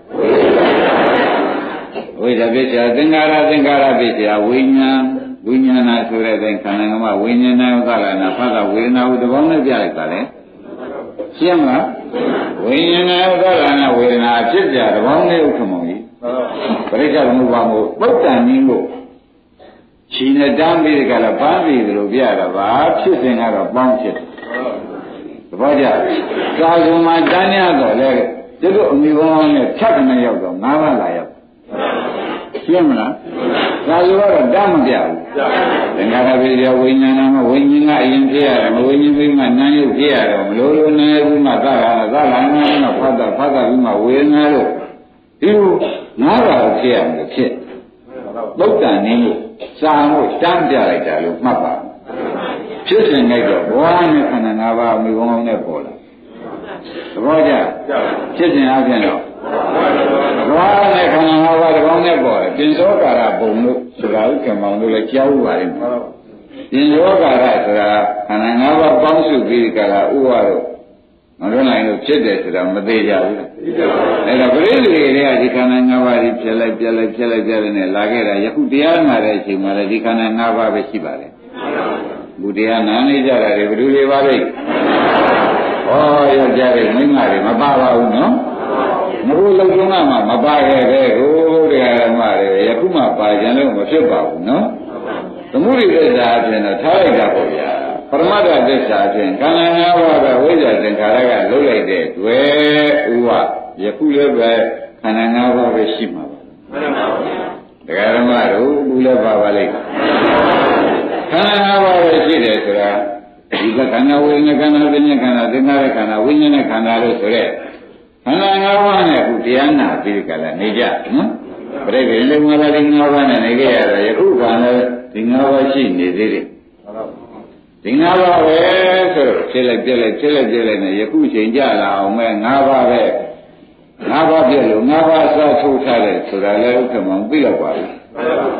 ဝိဇ္ဇာပစ္စယသင်္ခါရပစ္စယဝိညာဏဆိုတဲ့တဲ့ခန္ဓာကမှဝိညာဏဥပါဒနာဖတ်တာဝေဒနာဟုသဘောနဲ့ပြလိုက်ပါလေရှင်းမလားဝိညာဏဥပါဒနာဝေဒနာဖြစ်ကြသဘောနဲ့ဥက္ကမောကြီးပရိစ္ဆေသမုပ္ပါမို့ပုတ္တန်ကြီးကိုရှင်နဲ့တမ်းပြီးကြလားပန်းပြီးလို့ပြတာပါဖြစ်စဉ်ကတော့ပေါင်းဖြစ်တယ်သဘောကျကာယုံမှာတန်းရတော့လေကျတို့အမိဘဝနဲ့ဖြတ်ကနေရောက်တော့၅ပါးလာရောက်ရှင်းမလားကာယုံကတော့တမ်းမပြဘူးသင်္ခါရပိယဝိညာဏမှာဝိညာဉ်ကအရင်ဖြစ်ရတယ်မဝိညာဉ်ပြီးမှနာယုတ်ဖြစ်ရတော့မလို့လို့နေပြီးမှသာလာငါးမှာဖတ်တာပြီးမှဝေဒနာလို့ဒီ၅ပါးဖြစ်ရတယ်ဖြစ်ပုတ္တန်နည်းလို့စာမို့တမ်းပြလိုက်တာလို့မှတ်ပါဖြစ်စဉ်လိုက်တော့ဘဝနဲ့ခန္ဓာ၅ပါးမိဘုံနဲ့ပေါ်လာသဘောကျဖြစ်စဉ်အပြင်တော့ဘဝနဲ့ခန္ဓာ၅ပါးတစ်ပေါင်းနဲ့ပေါ်တယ်ပြင်သောကာရဘုံလို့ဆိုတာဥက္ကမောင်တို့လည်းကြားဥပါလိမ့်မယ်ပြင်သောကာရဆိုတာခန္ဓာ၅ပါးပေါင်းစုပြီးကာရဥဝါတို့မလွန်နိုင်လို့ဖြစ်တယ်ဆိုတာမသေးကြဘူးအဲ့တော့ပရိသေတွေကဒီခန္ဓာ၅ပါးကြီးဖြစ်လိုက်နဲ့လာခဲ့တာယခုတရားနာတဲ့အချိန်မှာလည်းဒီခန္ဓာ၅ပါးပဲရှိပါတယ်ဘုရားနာနေကြတာတွေဘယ်လိုတွေပါလဲဩယောက်ျားတွေမိန်းမတွေမပါပါဘူးနော်မဟုတ်လုံဆုံးကမှမပါခဲ့တဲ့ကိုတရားဓမ္မတွေယခုမှပါကြလို့မဖြစ်ပါဘူးနော်သမုဒိသစ္စာအပြင်တော့ထားလိုက်တာပေါ့ဗျာပရမတ္ထသစ္စာအပြင်ခန္ဓာ၅ပါးကဝိဇ္ဇာသင်္ခါရကလှုပ်လိုက်တဲ့တွေ့ဥဝယခုလည်းပဲခန္ဓာ၅ပါးပဲရှိမှာပါတရားဓမ္မတို့ဘူးလည်းပါပါလိမ့်ခန္ဓာ၅ပါးပဲရှိတယ်ဆိုတာဒီကခန္ဓာဝိညာဉ်ခန္ဓာပညာခန္ဓာသင်္ခါရခန္ဓာဝိညာဉ်နဲ့ခန္ဓာလို့ဆိုရဲခန္ဓာ၅ပါးနဲ့ခုတရားနာပြီးကြလားနေကြနော်ပြိဋိဘယ်လိုမှလည်းဒီ၅ပါးနဲ့နေကြရတော့ယခုကလည်းဒီ၅ပါးရှိနေသေးတယ်ဒီ၅ပါးပဲဆိုတော့ဖြစ်လိုက်နဲ့ယခုချိန်ကြလာအောင်မဲ့၅ပါးပဲ၅ပါးပြည့်လို့၅ပါးအစားထုတ်ထားတယ်ဆိုတာလည်းဥက္ကမောင်သိတော့ပါဘူးတ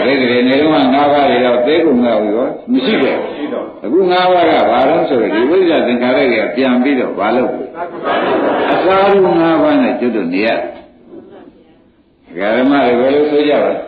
ရိတ်တွေနေတော့၅ပါးတွေတော့သိကုန်တော့ရောမရှိခဲ့ဘူးအခု၅ပါးကဘာလို့ဆိုတော့ဒီဝိဇ္ဇာသင်္ခါရကပြန်ပြီးတော့ဘာလို့အစာရုံ၅ပါးနဲ့ကျွတ်တို့နေရဓမ္မတွေဘယ်လိုဆိုကြပါ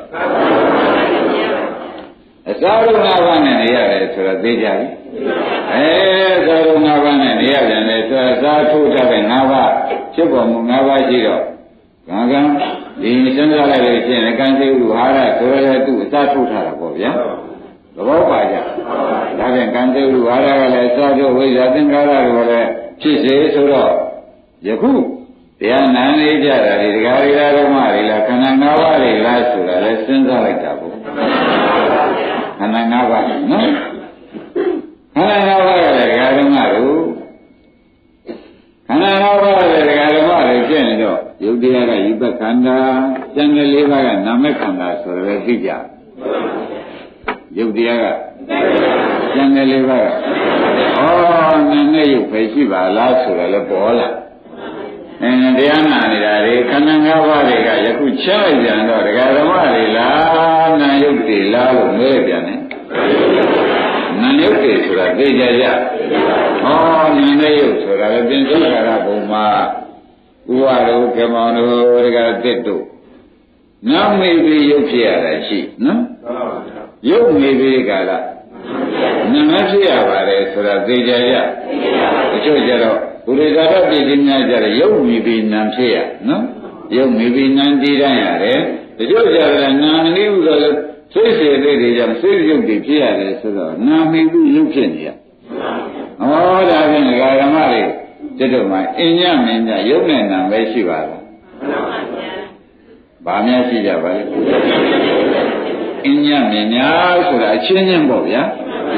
အစာရုံ၅ပါးနဲ့နေရတယ်ဆိုတော့သိကြပြီအစာရုံ၅ပါးနဲ့နေရတယ်လေဆိုတော့စာထုတ်ထားတဲ့၅ပါးဖြစ်ပေါ်မှု၅ပါးရှိတော့ကံကံဒီစဉ်းစားလိုက်လို့ရှိရင်ကံစိတ်ဥဟာရဆိုရဲသူအစာထုတ်ထားတာပေါ့ဗျာသဘောပါကြဒါဖြင့်ကံစိတ်ဥဟာရကလည်းအစာထုတ်ဝိဇ္ဇာသင်္ခါရတွေကလည်းဖြစ်စေဆိုတော့ယခုတရားနာနေကြတာဒီဒကာရီလာဓမ္မတွေလားခန္ဓာ၅ပါးတွေလားဆိုတာလည်းစဉ်းစားလိုက်တာပေါ့ခန္ဓာ၅ပါးနော်ခန္ဓာ၅ပါးကလည်းဒကာဓမ္မတို့ခန္ဓာ၅ပါးကလည်းဒကာဓမ္မတွေဖြစ်နေတော့ယုတ်တရားကယူပခန္ဓာကျန်တဲ့၄ပါးကနာမခန္ဓာဆိုရယ်သိကြယုတ်တရားကကျန်တဲ့၄ပါးကနာနဲ့ယုတ်ပဲရှိပါလားဆိုရယ်လည်းပေါ်လာတရားနာနေတာတွေခန္ဓာ၅ပါးတွေကယခုချဲ့လိုက်ပြန်တော့ဒကာဓမ္မတွေလားနာယုတ်တွေလားလို့မေးပြန်တယ်နာယုတ်တွေဆိုတာသိကြကြနာနဲ့ယုတ်ဆိုတာလည်းပြင်စုခါရဘုံမှာဥဝါတို့ကမောင်တို့ဒကာတစ်တို့နာမေပြီးယုတ်ဖြစ်ရတာရှိနော်ယုတ်မေပြီးကလားနာမဖြစ်ရပါတယ်ဆိုတာသိကြကြအချို့ကြတော့ဘုရားသာပြည့်စုံများကြတယ်ရုပ်မီပြီးနာဖြစ်ရနော်ရုပ်မီပြီးနာတည်တတ်ရတယ်တချို့ကြတယ်နာမနည်းဥသောစိတ်စေတဲ့တွေကြောင့်စိတ်ရုပ်တွေဖြစ်ရတယ်ဆိုတော့နာမီပြီးရုပ်ဖြစ်နေရဒါဖြင့်ဓမ္မတွေတတို့မှာအညမင်းညရုပ်နဲ့နာပဲရှိပါလားဘာများရှိကြပါလဲအညမင်းညဆိုတာအချင်းချင်းပေါ့ဗျာ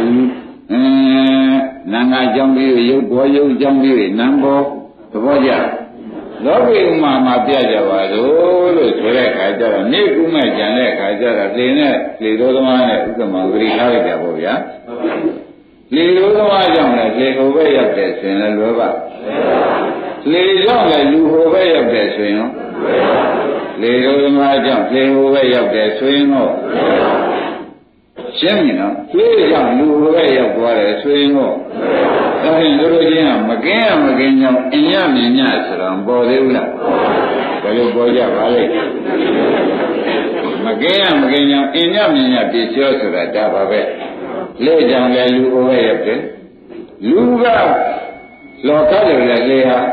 နာငါကြောင့်ပြီးရုပ်ပေါ်ရုပ်ကြောင့်ပြီးနံပေါ်သဘောကျလောကီဥမာမှာပြကြပါလို့ဆိုတဲ့ခါကျတော့နေကုမဲ့ကြံတဲ့ခါကျတော့လေနဲ့လေတော်သမားနဲ့ဥက္ကမဂရိထားလိုက်ကြပေါ့ဗျာလေတော်သမားကြောင့်လည်းလေဟိုဘက်ရောက်တယ်ဆိုရင်လည်းလွယ်ပါလေကြောင့်လည်းလူဟိုဘက်ရောက်တယ်ဆိုရင်လေတော်သမားကြောင့်လေဟိုဘက်ရောက်တယ်ဆိုရင်တော့ရှင်းပြီနော်တွေးကြောင့်လူဟိုဘက်ရောက်သွားတယ်ဆိုရင်တော့ဒါဖြင့်တို့ချင်းကမကင်းကြောင့်အညမြင်ညဆိုတော့ပေါ်သေးဘူးလားဘယ်လိုပေါ်ကြပါလဲမကင်းကြောင့်အညမြင်ညပြည့်စုံဆိုတာဒါပါပဲလေကြောင့်လည်းလူဟိုဘက်ရောက်တယ်လူကလောကတွေလည်းလေဟာ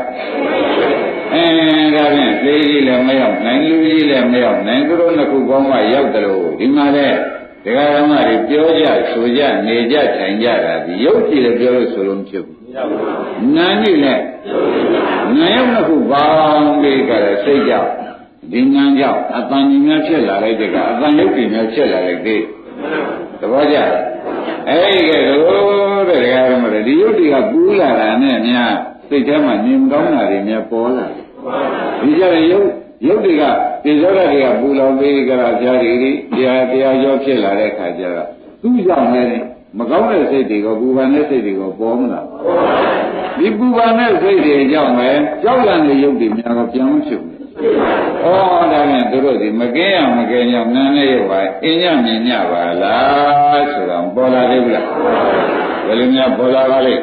ဒါဖြင့်လေကြီးလည်းမရောက်နိုင်လူကြီးလည်းမရောက်နိုင်သူတို့နှစ်ခုပေါင်းမှရောက်တယ်လို့ဒီမှာလည်းဒကာဓမ္မတွေပြောကြဆိုကြနေကြထိုင်ကြတာဒီရုပ်ကြည့်လည်းပြောလို့ဆိုလို့မဖြစ်ဘူးနာနေနဲ့နာရုပ်နှစ်ခုပေါင်းပြီးကြတဲ့စိတ်ကြောင့်ဒီနာကြောင့်အတန်ကြီးများဖြစ်လာလိုက်တဲ့ကအတန်ရုပ်ကြီးများဖြစ်လာလိုက်တဲ့သဘောကျအဲ့ဒီကတော့တဲ့ဒကာဓမ္မတွေဒီရုပ်တွေကပူးလာတာနဲ့များစိတ်ထဲမှာမြင်ကောင်းတာတွေများပေါ်လာတယ်ဒီကြတဲ့ရုပ်တွေကဒီဇောရတွေကပူလောင်ပြီးကြတာဖြားတွေတရားရောဖြစ်လာတဲ့ခါကျတော့သူ့ကြောင့်လည်းမကောင်းတဲ့စိတ်တွေကပူပန်တဲ့စိတ်တွေကပေါ်မလာဒီပူပန်တဲ့စိတ်တွေကြောင့်ပဲကြောက်လန့်တဲ့ရုပ်တွေများတော့ပြန်မဖြစ်ဘူးဒါနဲ့သူတို့ဒီမကင်းကြောင့်နာနဲ့ရုပ်ပါအင်းညမြင်ညပါလားဆိုတော့ပေါ်လာသေးဘူးလားဘယ်လိုများပေါ်လာပါလိမ့်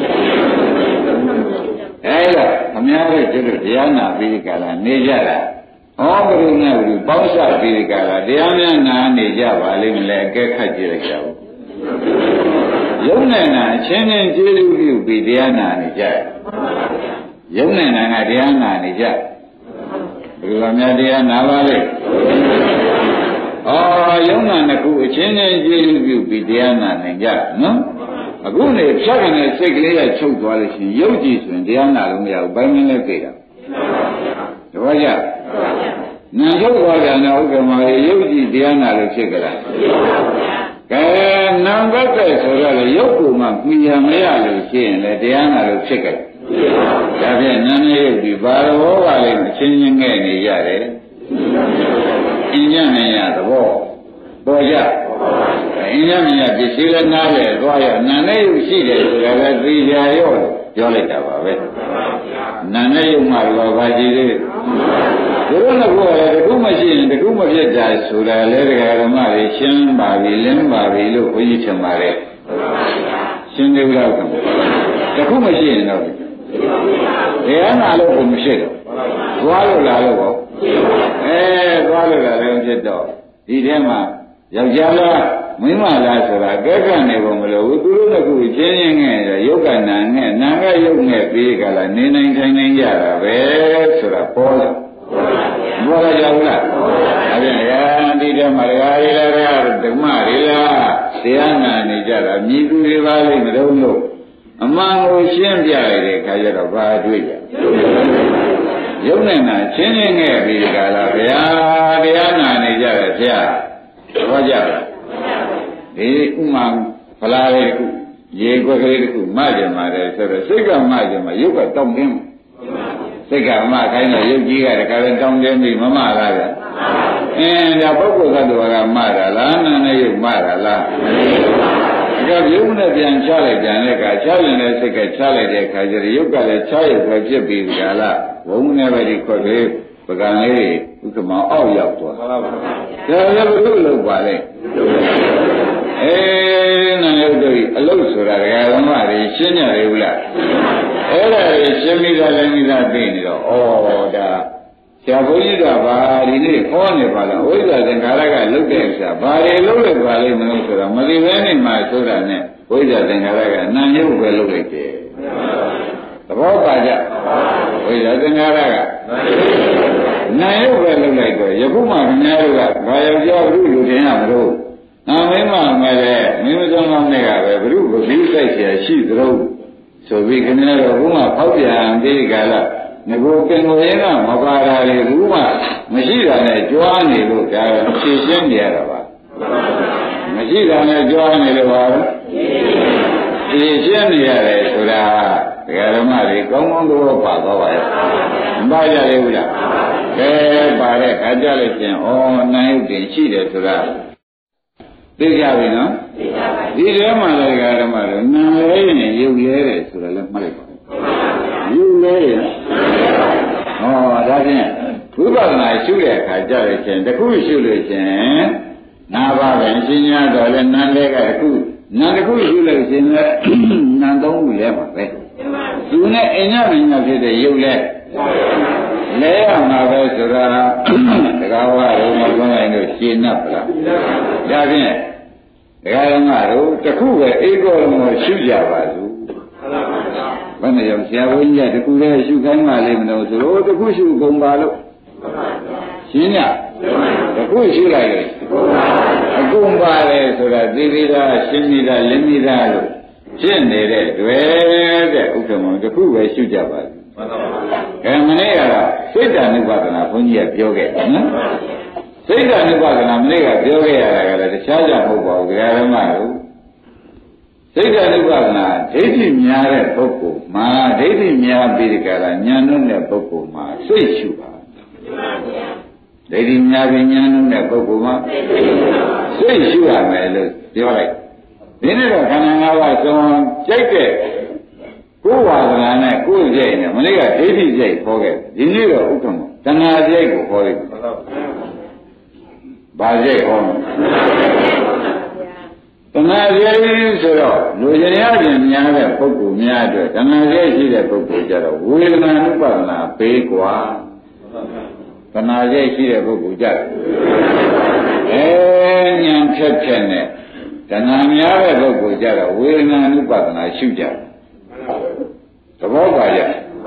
အဲ့ဒါအများကြီးတို့တရားနာပြီးကြလားနေကြတာဘုရုနဲ့ဘုပေါင်းစားပြီးကြလားတရားများနာနေကြပါလိမ့်မလဲအကဲခတ်ကြည့်လိုက်ကြဘူးယုံနဲ့နာအချင်းချင်းကျေးဇူးပြုပြီးတရားနာနေကြယုံနဲ့နာကတရားနာနေကြဘယ်လိုများတရားနာပါလိမ့်ယုံနာနှစ်ခုအချင်းချင်းကျေးဇူးပြုပြီးတရားနာနေကြနော်အခုနေဖြတ်ကနေစိတ်ကလေးကချုပ်သွားလို့ရှိရင်ရုပ်ကြည့်ဆိုရင်တရားနာလို့မရဘူးဘယ်နည်းလဲသိတာတပည့်ကြနာချုပ်သွားကြတဲ့ဥက္ကမရေရုပ်ကြည့်တရားနာလို့ဖြစ်ကြလားကဲနာဘက်ကဆိုတော့လေရုပ်ကိုမှမြင်ရမရလို့ရှိရင်လေတရားနာလို့ဖြစ်ကြတယ်ဒါဖြင့်နာနဲ့ရုပ်ဒီဘာတော်ကလည်းအချင်းချင်းငဲ့နေရတယ်အင်းညနေရသဘောပေါ်ကြအင်းညမြင်ပစ္စည်းလည်းနားလေသွားရနာနဲ့ရုပ်ရှိတယ်ဆိုတာလည်းသိကြရောပြောလိုက်တာပါပဲနာနဲ့ယုံမှတော့ဘာရှိသေးဘုရားကလည်းတခုမရှိရင်တခုမဖြစ်တာဆိုတာလေတရားဓမ္မတွေရှင်းပါပြီလင်းပါပြီလို့ဘုန်းကြီးထင်ပါတယ်ရှင်းသေးလားခင်ဗျတခုမရှိရင်တော့တရားနာလို့ကိုမရှိတော့သွားလို့လာလို့ပေါ့သွားလို့လာလည်းဖြစ်တော့ဒီထဲမှာယောက်ျားလားမင်းမလားဆိုတာကဲကနေပုံမလို့သူတို့ကခုချင်းချင်းငဲ့ရုပ်ကနာငဲ့နာကရုပ်ငဲ့ပြီးကြလားနေနိုင်ထိုင်နိုင်ကြတာပဲဆိုတာပေါ်လာပေါ်လာကြဘူးလားအဲ့ဒါဒီထဲမှာဓမ္မတွေလားဓမ္မတွေလားတရားနာနေကြတာမြည်သူတွေပါလိမ့်မလို့လို့အမှန်ကိုရှင်းပြလိုက်တဲ့ခါကျတော့ဘာတွေ့ကြရုပ်နဲ့နာချင်းချင်းငဲ့ပြီးကြလားဗျာတရားနာနေကြတယ်ဗျာဟောကြလားဒီဥမာဖလားလေးတစ်ခုရေခွက်ကလေးတစ်ခုမကြင်ပါတယ်ဆိုတော့စိတ်ကမကြင်မှာရုပ်ကတောင်းတင်းစိတ်ကမခိုင်းတော့ရုပ်ကြီးကတခါတည်းတောင်းတင်းပြီးမမလားဗျာဒါပုဂ္ဂိုလ်ကတော့ကမတာလားနာနဲ့ရုပ်မတာလားဒါကရုပ်နဲ့ပြန်ချလိုက်ပြန်တဲ့အခါချရင်လည်းစိတ်ကချလိုက်တဲ့အခါကျတော့ရုပ်ကလည်းချရုပ်ပဲဖြစ်ပြီးကြလားဘုံနဲ့ပဲဒီခွက်လေးပကံလေးဥက္ကမောအောက်ရောက်သွားဒါလည်းဘုလို့လုပ်ပါလေနာယုတ်တို့အလုတ်ဆိုတာဓမ္မတွေရှင်းကြတယ်ဘူးလားအဲ့ဒါတွေရှင်းပြီးသားလည်းပြီးသားသိနေတော့ဩဒါဆရာဘုန်းကြီးကဘာဒီနေ့ခေါ်နေပါလားဝိဇ္ဇာသင်္ခါရကလုတ်တဲ့ဆရာဘာတွေလုတ်လိုက်ပါလိမ့်မလို့ဆိုတော့မသိဘဲနေမှဆိုတာနဲ့ဝိဇ္ဇာသင်္ခါရကနာယုတ်ပဲလုတ်လိုက်တယ်သဘောပါကြဝိဇ္ဇာသင်္ခါရကနာယုတ်ပဲလုတ်လိုက်တော့ယခုမှခင်ဗျားတို့ကဘာယောက်ျားဘုလူတင်ရမလို့နာမင်းမမဲ့တဲ့မင်းမတော်ကောင်းတဲ့ကပဲဘုရုပတိစိုက်เสียရှိသလိုဆိုပြီးခင်ဗျားတို့ဘုမဖောက်ပြန်ပြီးကြလားငကိုပင်ကိုရဲကမပါတာလေဘုမမရှိတာနဲ့ကြွားနေလို့ဒါဖြည့်ရှင်းနေရတာပါမရှိတာနဲ့ကြွားနေလို့ပါဖြည့်ရှင်းနေရတယ်ဆိုတာဒကာဓမ္မတွေကောင်းကောင်းတော့ပါတော့ပါရဲ့မပါကြလေဘူးလားကဲပါတဲ့ခါကြလို့ချင်းနိုင်ရုပ်တင်ရှိတယ်ဆိုတာသိကြပြီနော်သိကြပါပြီဒီထဲမှာလည်းဓမ္မတို့နာလဲရင်ရုပ်လဲတယ်ဆိုတာလည်းမှတ်လိုက်ပါရုပ်လဲရင်ဒါဖြင့်ဝိပဿနာရှုတဲ့အခါကြလို့ချင်းတခုရှုလို့ချင်းနာပါပဲရှင်းရတော့လဲနာလဲကတခုနာတခုရှုလို့ချင်းလဲနာသုံးခုလဲပါပဲသူနဲ့အညမညဖြစ်တဲ့ရုပ်လဲလဲရမှာပဲဆိုတာတကားဝါတို့မကွန်းနိုင်လို့ရှင်း납ပါလားဒါဖြင့်ဒကာဓမ္မတို့တခုပဲအေကောလုံးကိုရှုကြပါစို့ဘယ်နဲ့ရောဆရာဘုန်းကြီးကတခုတည်းရှုခိုင်းမှလိမ့်မလို့ဆိုတော့တခုရှုကုန်ပါလို့ရှင်းညတခုရှုလိုက်လို့အကုန်ပါလေဆိုတာသိပြီးသားရှင်းပြီးသားလင်းပြီးသားလို့ဖြစ်နေတဲ့တွေ့တဲ့ဥက္ကမောတခုပဲရှုကြပါစို့မနေ့ကတော့စိတ်ဓာနုပါဒနာဘုန်းကြီးကပြောခဲ့တယ်နော်စိတ်ဓာနုပါဒနာမနေ့ကပြောခဲ့ရတာကလည်းတခြားကြမဟုတ်ပါဘူးဓမ္မတို့စိတ်ဓာနုပါဒနာဒိဋ္ဌိများတဲ့ပုဂ္ဂိုလ်မှာဒိဋ္ဌိများပြီးကြတာဉာဏ်နှုတ်တဲ့ပုဂ္ဂိုလ်မှာစိတ်ရှုပါဒိဋ္ဌိများပြီးဉာဏ်နှုတ်တဲ့ပုဂ္ဂိုလ်မှာစိတ်ရှုရမယ်လို့ပြောလိုက်ဒီနေ့တော့ခန္ဓာ၅ပါးဆုံးကြိုက်တဲ့ကိုယ်ဝါဒနာနဲ့ကိုယ်ကြိုက်နေမနေ့ကဒိဋ္ဌိကြိုက်ခေါ်ခဲ့ဒီနေ့တော့ဥက္ကမတဏှာကြိုက်ကိုခေါ်လိုက်ဘာကြိုက်ခေါ်တဏှာကြိုက်ဆိုတော့လူကျင်ရခြင်းများတဲ့ပုဂ္ဂိုလ်များအတွက်တဏှာကြိုက်ရှိတဲ့ပုဂ္ဂိုလ်ကြတော့ဝေဒနာနုပါဒနာပေးกว่าတဏှာကြိုက်ရှိတဲ့ပုဂ္ဂိုလ်ကြတယ်ဉာဏ်ဖြတ်ဖြတ်နဲ့တဏှာများတဲ့ပုဂ္ဂိုလ်ကြတော့ဝေဒနာနုပါဒနာရှုကြတယ်သဘောပါရဲ့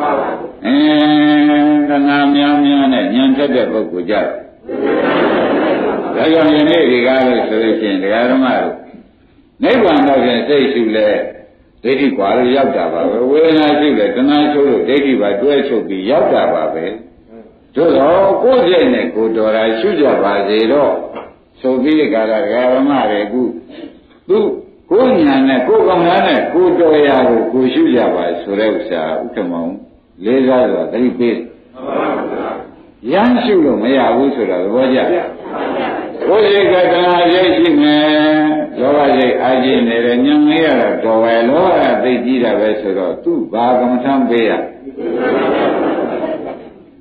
တဏှာများများနဲ့ဉာဏ်ဖြတ်တဲ့ပုဂ္ဂိုလ်ကြတယ်ဒါကြောင့်ယနေ့ဒီကားလို့ဆိုလို့ရှိရင်တရားဓမ္မတို့နိဗ္ဗာန်တော့ဖြင့်စိတ်ရှုလဲဒိဋ္ဌိကွာလို့ရောက်တာပါပဲဝေဒနာရှုလဲတဏှာရှုလို့ဒိဋ္ဌိပါတွဲချုပ်ပြီးရောက်တာပါပဲတို့တော့ကိုယ်စိတ်နဲ့ကိုယ်တော်တာရှုကြပါစေတော့ဆိုပြီးကြတာဓမ္မတွေအခုသူကိုယ်ဉာဏ်နဲ့ကိုယ်ကောင်းသားနဲ့ကိုယ်တော်ရာကိုကိုယ်ရှုကြပါဆိုတဲ့ဥစ္စာဥက္ကမောင်လေးစားစွာသတိပေးရမ်းရှုလို့မရဘူးဆိုတာသဘောကျကိုယ်စိတ်ကတဏှာရိပ်ရှိမယ်လောဘရိပ်အားကြီးနေတယ်ညံလေးရတော့တော်ပဲလောဘကသိကြည့်တာပဲဆိုတော့သူ့ဘာကမ္မထမ်းပေးရ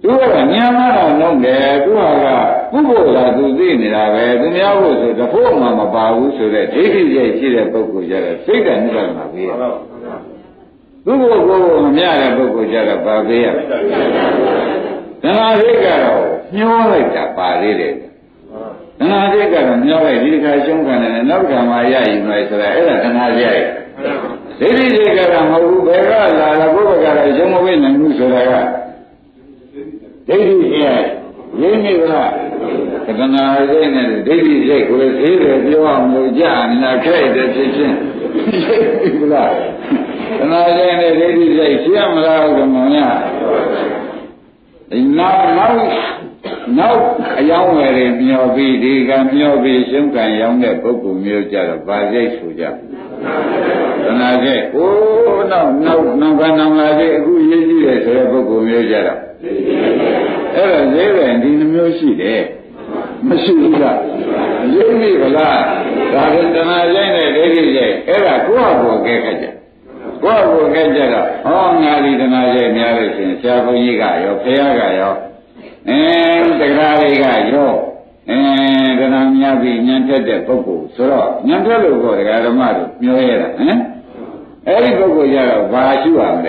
သူကညံမှာတော့လုံးတယ်သူကပုဂ္ဂိုလ်ကသူသိနေတာပဲသူများဖို့ဆိုတဖို့မှမပါဘူးဆိုတဲ့ဒိဋ္ဌိရဲ့ရှိတဲ့ပုဂ္ဂိုလ်ကြတဲ့စိတ်ဓာတ်နဲ့မှာပေးရသူ့ကိုမမြတဲ့ပုဂ္ဂိုလ်ကြတော့ပါပေးရသနာစိတ်ကတော့ညှိုးလိုက်တာပါသေးတယ်သနာစိတ်ကတော့ညှိုးလိုက်ဒီတစ်ခါရှုံးခံတယ်နောက်တစ်ခါမှရယူမယ်ဆိုတာအဲ့ဒါသနာစိတ်ဒိဋ္ဌိစိတ်ကတော့မဟုတ်ဘူးဘယ်ကလာတာဘုရားကတော့ရှုံးမဝိနိုင်ဘူးဆိုတာကဒိဋ္ဌိရဲ့ရင်းနေလားသနာစိတ်နဲ့ဒိဋ္ဌိစိတ်ကိုသေးတယ်ပြောအောင်လို့ကြာနေတာခဲ့တယ်ဖြစ်ချင်းဟုတ်လားသနာစိတ်နဲ့ဒိဋ္ဌိစိတ်ရှင်းမလားကမောင်ရနောက်အယောင်းဝယ်တွေမျောပြီးဒီကမျောပြီးရှုံးကန်ရောင်းတဲ့ပုဂ္ဂိုလ်မျိုးကြတော့ဗာစိတ်ဆိုကြသနာစိတ်ဟိုးနောက်ကနောင်လာတဲ့အခုရေးကြည့်တယ်ဆိုတဲ့ပုဂ္ဂိုလ်မျိုးကြတော့အဲ့ဒါရေးတယ်ဒီနှမျိုးရှိတယ်မရှိဘူးလားရေးပြီဗလားဒါကသနာစိတ်နဲ့ဒိဋ္ဌိစိတ်အဲ့ဒါကိုယ့်ဟာကိုယ်ကဲခက်ကြကိုယ့်ကိုယ်ကဲကြတော့ဟောငါဒီသနာစိတ်များလို့ရှိရင်ဆရာဘုန်းကြီးကရောဖခင်ကရောတရားတွေကရောသနာများပြီးဉာဏ်ထက်တဲ့ပုဂ္ဂိုလ်ဆိုတော့ဉာဏ်ထက်လို့ကိုတရားဓမ္မတို့ပြောရတာဟမ်အဲ့ဒီပုဂ္ဂိုလ်ကြတော့ဘာရှိရမလဲ